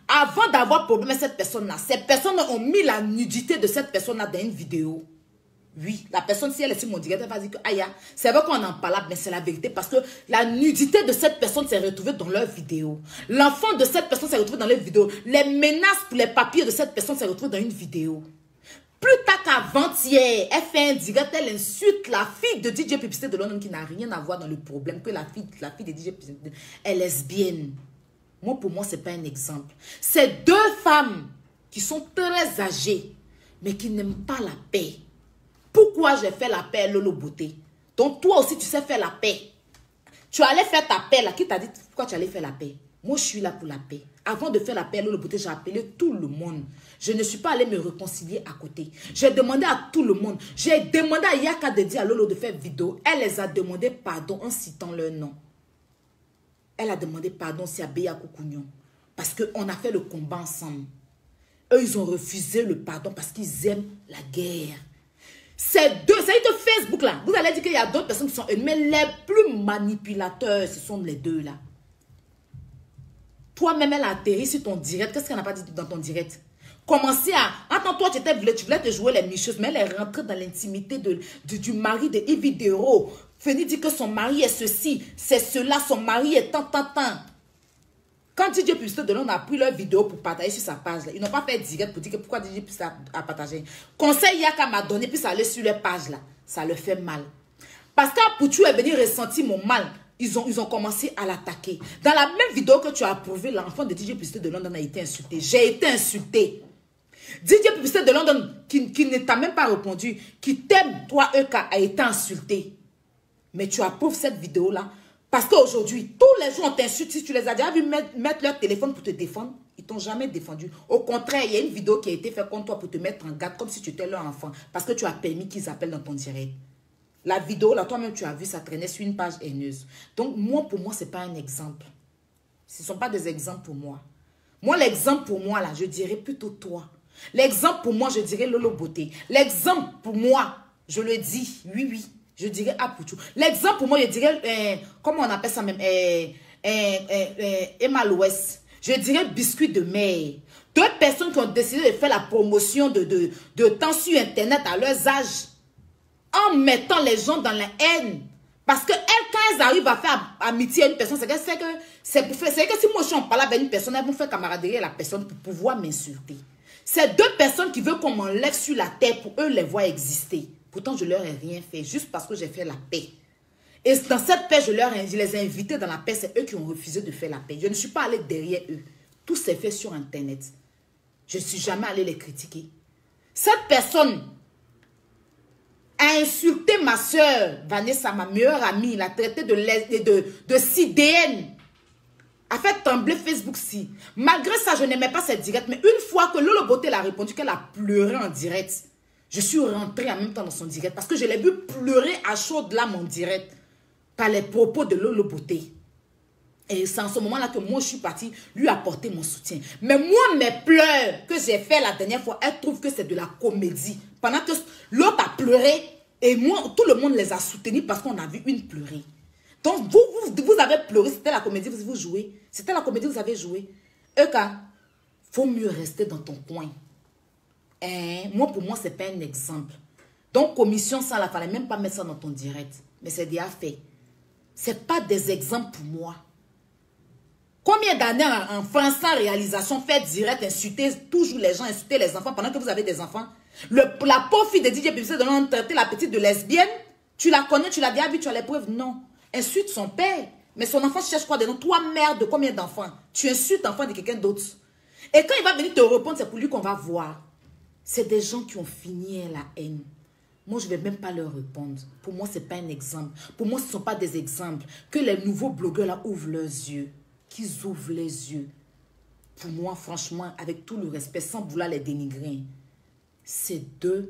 Avant d'avoir problème avec cette personne-là, ces personnes ont mis la nudité de cette personne-là dans une vidéo. Oui, la personne, si elle est sur mon direct, elle va dire que, aïe, c'est vrai qu'on en parle, mais c'est la vérité parce que la nudité de cette personne s'est retrouvée dans leur vidéo. L'enfant de cette personne s'est retrouvé dans leur vidéo. Les menaces pour les papiers de cette personne s'est retrouvée dans une vidéo. Plus tard qu'avant-hier, elle fait un direct, elle insulte la fille de DJ Publicité de Londres qui n'a rien à voir dans le problème, que la fille de DJ Publicité est lesbienne. Moi, pour moi, ce n'est pas un exemple. C'est deux femmes qui sont très âgées, mais qui n'aiment pas la paix. Pourquoi j'ai fait la paix, Lolo Beauté? Donc, toi aussi, tu sais faire la paix. Tu allais faire ta paix, là. Qui t'a dit pourquoi tu allais faire la paix? Moi, je suis là pour la paix. Avant de faire la paix, Lolo Beauté, j'ai appelé tout le monde. Je ne suis pas allée me réconcilier à côté. J'ai demandé à tout le monde. J'ai demandé à Yaka de dire à Lolo de faire vidéo. Elle les a demandé pardon en citant leur nom. Elle a demandé pardon aussi à Béa Koukounion. Parce qu'on a fait le combat ensemble. Eux, ils ont refusé le pardon parce qu'ils aiment la guerre. Ces deux, ça veut dire que Facebook là, vous allez dire qu'il y a d'autres personnes qui sont mais les plus manipulateurs, ce sont les deux là. Toi-même, elle a atterri sur ton direct. Qu'est-ce qu'elle n'a pas dit dans ton direct? Commencez à... Attends, toi, tu voulais te jouer les micheuses, mais elle est rentrée dans l'intimité du mari de Yves Dero. Venir dire que son mari est ceci, c'est cela, son mari est tant. Quand DJ Publicité de Londres a pris leur vidéo pour partager sur sa page, là, ils n'ont pas fait direct pour dire que pourquoi DJ Publicité a partagé. Conseil Yaka m'a donné, puis ça allait sur leur page là. Ça leur fait mal. Parce qu'Apoutou est venu ressentir mon mal. Ils ont commencé à l'attaquer. Dans la même vidéo que tu as approuvé, l'enfant de DJ Publicité de Londres a été insulté. J'ai été insulté. DJ Publicité de Londres qui ne t'a même pas répondu, qui t'aime, toi, Eka, a été insulté. Mais tu approuves cette vidéo-là. Parce qu'aujourd'hui, tous les jours, on t'insulte. Si tu les as déjà vu mettre leur téléphone pour te défendre, ils ne t'ont jamais défendu. Au contraire, il y a une vidéo qui a été faite contre toi pour te mettre en garde, comme si tu étais leur enfant. Parce que tu as permis qu'ils appellent dans ton direct. La vidéo, là, toi-même, tu as vu, ça traînait sur une page haineuse. Donc, pour moi, ce n'est pas un exemple. Ce ne sont pas des exemples pour moi. Moi, l'exemple pour moi, là, je dirais plutôt toi. L'exemple pour moi, je dirais Lolo Beauté. L'exemple pour moi, je le dis, oui, je dirais Apoutou. L'exemple pour moi, je dirais, comment on appelle ça même, Emma l'Ouest. Je dirais biscuit de mer. Deux personnes qui ont décidé de faire la promotion de temps sur Internet à leurs âges, en mettant les gens dans la haine. Parce que quand elles arrivent à faire amitié à une personne, c'est que si moi je suis en parle avec une personne, elles vont faire camaraderie à la personne pour pouvoir m'insulter. C'est deux personnes qui veulent qu'on m'enlève sur la terre pour eux les voir exister. Pourtant, je leur ai rien fait, juste parce que j'ai fait la paix. Et dans cette paix, je les ai invités dans la paix. C'est eux qui ont refusé de faire la paix. Je ne suis pas allée derrière eux. Tout s'est fait sur Internet. Je ne suis jamais allée les critiquer. Cette personne a insulté ma soeur, Vanessa, ma meilleure amie, l'a traité de sidéenne. A fait trembler Facebook si. Malgré ça, je n'aimais pas cette direct. Mais une fois que Lolo Beauté l'a répondu qu'elle a pleuré en direct, je suis rentrée en même temps dans son direct. Parce que je l'ai vu pleurer à chaudes larmes en direct par les propos de Lolo Beauté. Et c'est en ce moment-là que moi, je suis partie lui apporter mon soutien. Mais moi, mes pleurs que j'ai fait la dernière fois, elle trouve que c'est de la comédie. Pendant que l'autre a pleuré, et moi, tout le monde les a soutenus parce qu'on a vu une pleurer. Donc, vous avez pleuré, c'était la comédie que vous jouez. C'était la comédie que vous avez joué. Eka, faut mieux rester dans ton coin. Moi, pour moi, ce n'est pas un exemple. Donc, commission, ça, il ne fallait même pas mettre ça dans ton direct. Mais c'est déjà fait. Ce n'est pas des exemples pour moi. Combien d'années en France sans réalisation, faire direct, insulter toujours les gens, insulter les enfants pendant que vous avez des enfants? La pauvre fille de DJ Publicité de Londres traiter la petite de lesbienne. Tu la connais, tu l'as déjà vue, tu as les preuves? Non. Insulte son père. Mais son enfant cherche quoi de nom? Toi, mère de combien d'enfants? Tu insultes l'enfant de quelqu'un d'autre. Et quand il va venir te répondre, c'est pour lui qu'on va voir. C'est des gens qui ont fini la haine. Moi, je ne vais même pas leur répondre. Pour moi, ce n'est pas un exemple. Pour moi, ce ne sont pas des exemples. Que les nouveaux blogueurs là ouvrent leurs yeux. Qu'ils ouvrent les yeux. Pour moi, franchement, avec tout le respect, sans vouloir les dénigrer, c'est deux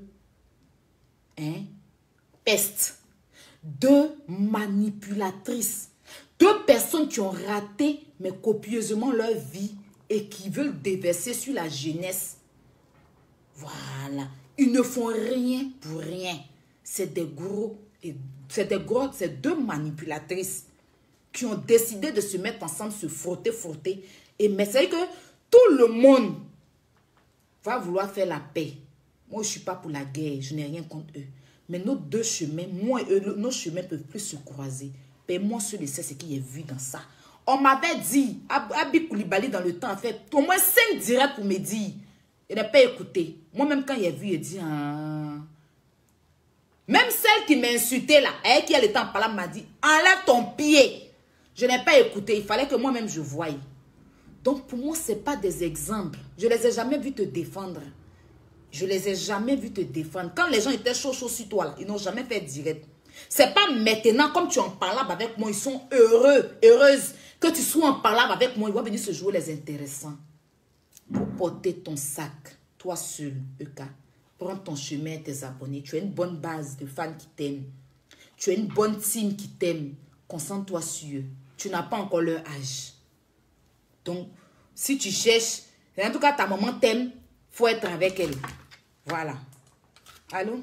pestes. Deux manipulatrices. Deux personnes qui ont raté, mais copieusement, leur vie et qui veulent déverser sur la jeunesse. Voilà. Ils ne font rien pour rien. C'est des gros. C'est deux manipulatrices qui ont décidé de se mettre ensemble, se frotter. Et mais c'est que tout le monde va vouloir faire la paix. Moi, je ne suis pas pour la guerre. Je n'ai rien contre eux. Mais nos deux chemins, moi et eux, nos chemins ne peuvent plus se croiser. Paie-moi sur les ce qu'il y a vu dans ça. On m'avait dit, Abi Koulibaly dans le temps a fait au moins 5 directs pour me dire. Il n'a pas écouté. Moi-même, quand il a vu, il a dit, ah. Même celle qui m'a insulté là, elle qui a le temps par là m'a dit, enlève ton pied. Je n'ai pas écouté. Il fallait que moi-même je voie. Donc, pour moi, ce n'est pas des exemples. Je ne les ai jamais vus te défendre. Je ne les ai jamais vus te défendre. Quand les gens étaient chauds sur toi, là, ils n'ont jamais fait direct. Ce n'est pas maintenant, comme tu en parlables avec moi, ils sont heureux, heureuses. Que tu sois en parlable avec moi, ils vont venir se jouer les intéressants. Pour porter ton sac, toi seul, Euka. Prends ton chemin et tes abonnés. Tu as une bonne base de fans qui t'aiment. Tu as une bonne team qui t'aime. Concentre-toi sur eux. Tu n'as pas encore leur âge. Donc, si tu cherches, en tout cas, ta maman t'aime, il faut être avec elle. Voilà. Allô?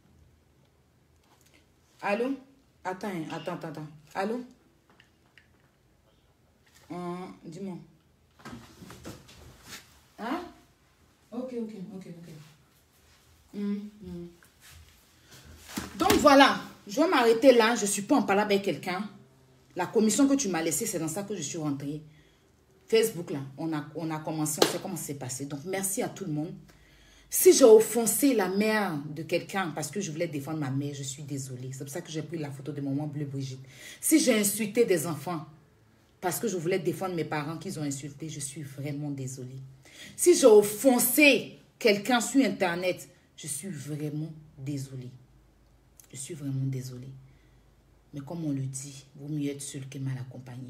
Allô? Attends. Allô? Dis-moi. Hein? Ok. Donc voilà, je vais m'arrêter là. Je ne suis pas en parlant avec quelqu'un. La commission que tu m'as laissée, c'est dans ça que je suis rentrée. Facebook, là, on a commencé, on sait comment c'est passé. Donc, merci à tout le monde. Si j'ai offensé la mère de quelqu'un parce que je voulais défendre ma mère, je suis désolée. C'est pour ça que j'ai pris la photo de maman Bleu Brigitte. Si j'ai insulté des enfants parce que je voulais défendre mes parents qu'ils ont insulté, je suis vraiment désolée. Si j'ai offensé quelqu'un sur Internet, je suis vraiment désolée. Je suis vraiment désolée. Mais comme on le dit, vaut mieux être seul que mal accompagné.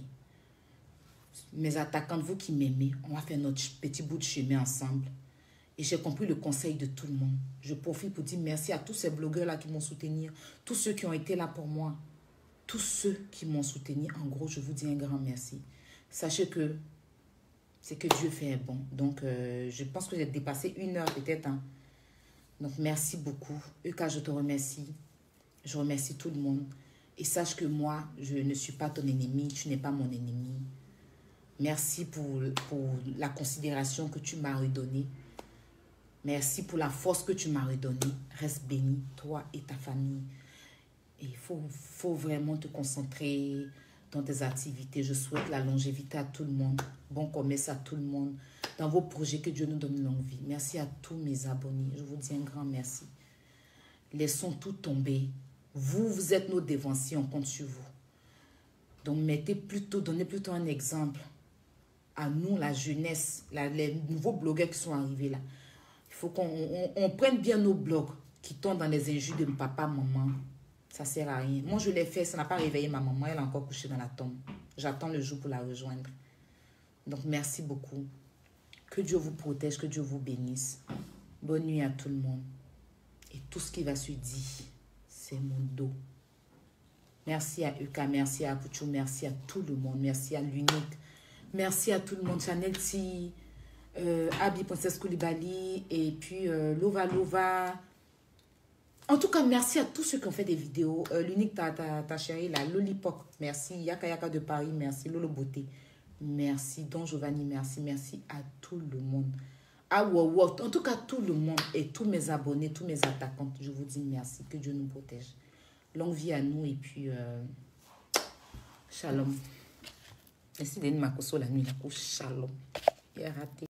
Mes attaquants, vous qui m'aimez, on va faire notre petit bout de chemin ensemble. Et j'ai compris le conseil de tout le monde. Je profite pour dire merci à tous ces blogueurs-là qui m'ont soutenu, tous ceux qui ont été là pour moi, tous ceux qui m'ont soutenu. En gros, je vous dis un grand merci. Sachez que c'est que Dieu fait bon. Donc, je pense que j'ai dépassé 1 heure peut-être. Hein. Donc, merci beaucoup. Euka, je te remercie. Je remercie tout le monde. Et sache que moi, je ne suis pas ton ennemi. Tu n'es pas mon ennemi. Merci pour la considération que tu m'as redonnée. Merci pour la force que tu m'as redonnée. Reste béni, toi et ta famille. Et il faut vraiment te concentrer dans tes activités. Je souhaite la longévité à tout le monde. Bon commerce à tout le monde. Dans vos projets, que Dieu nous donne une longue vie. Merci à tous mes abonnés. Je vous dis un grand merci. Laissons tout tomber. Vous êtes nos dévanciers. On compte sur vous. Donc, donnez plutôt un exemple à nous, la jeunesse, les nouveaux blogueurs qui sont arrivés là. Il faut qu'on prenne bien nos blogs qui tombent dans les injures de papa, maman. Ça ne sert à rien. Moi, je l'ai fait, ça n'a pas réveillé ma maman. Elle est encore couchée dans la tombe. J'attends le jour pour la rejoindre. Donc, merci beaucoup. Que Dieu vous protège, que Dieu vous bénisse. Bonne nuit à tout le monde. Et tout ce qui va se dire, c'est mon dos. Merci à Euka, merci à Pouchou, merci à tout le monde. Merci à l'unique. Merci à tout le monde. Chanel T, Abi Princesse Koulibaly et puis Lova. En tout cas, merci à tous ceux qui ont fait des vidéos. L'unique, ta chérie, la Lollipop, merci. Yaka Yaka de Paris, merci. Lolo Beauté, merci. Don Giovanni, merci. Merci à tout le monde. À Wawot, en tout cas, tout le monde et tous mes abonnés, tous mes attaquants, je vous dis merci. Que Dieu nous protège. Longue vie à nous et puis shalom. Merci d'être ma la nuit, la couche, shalom. Il a raté.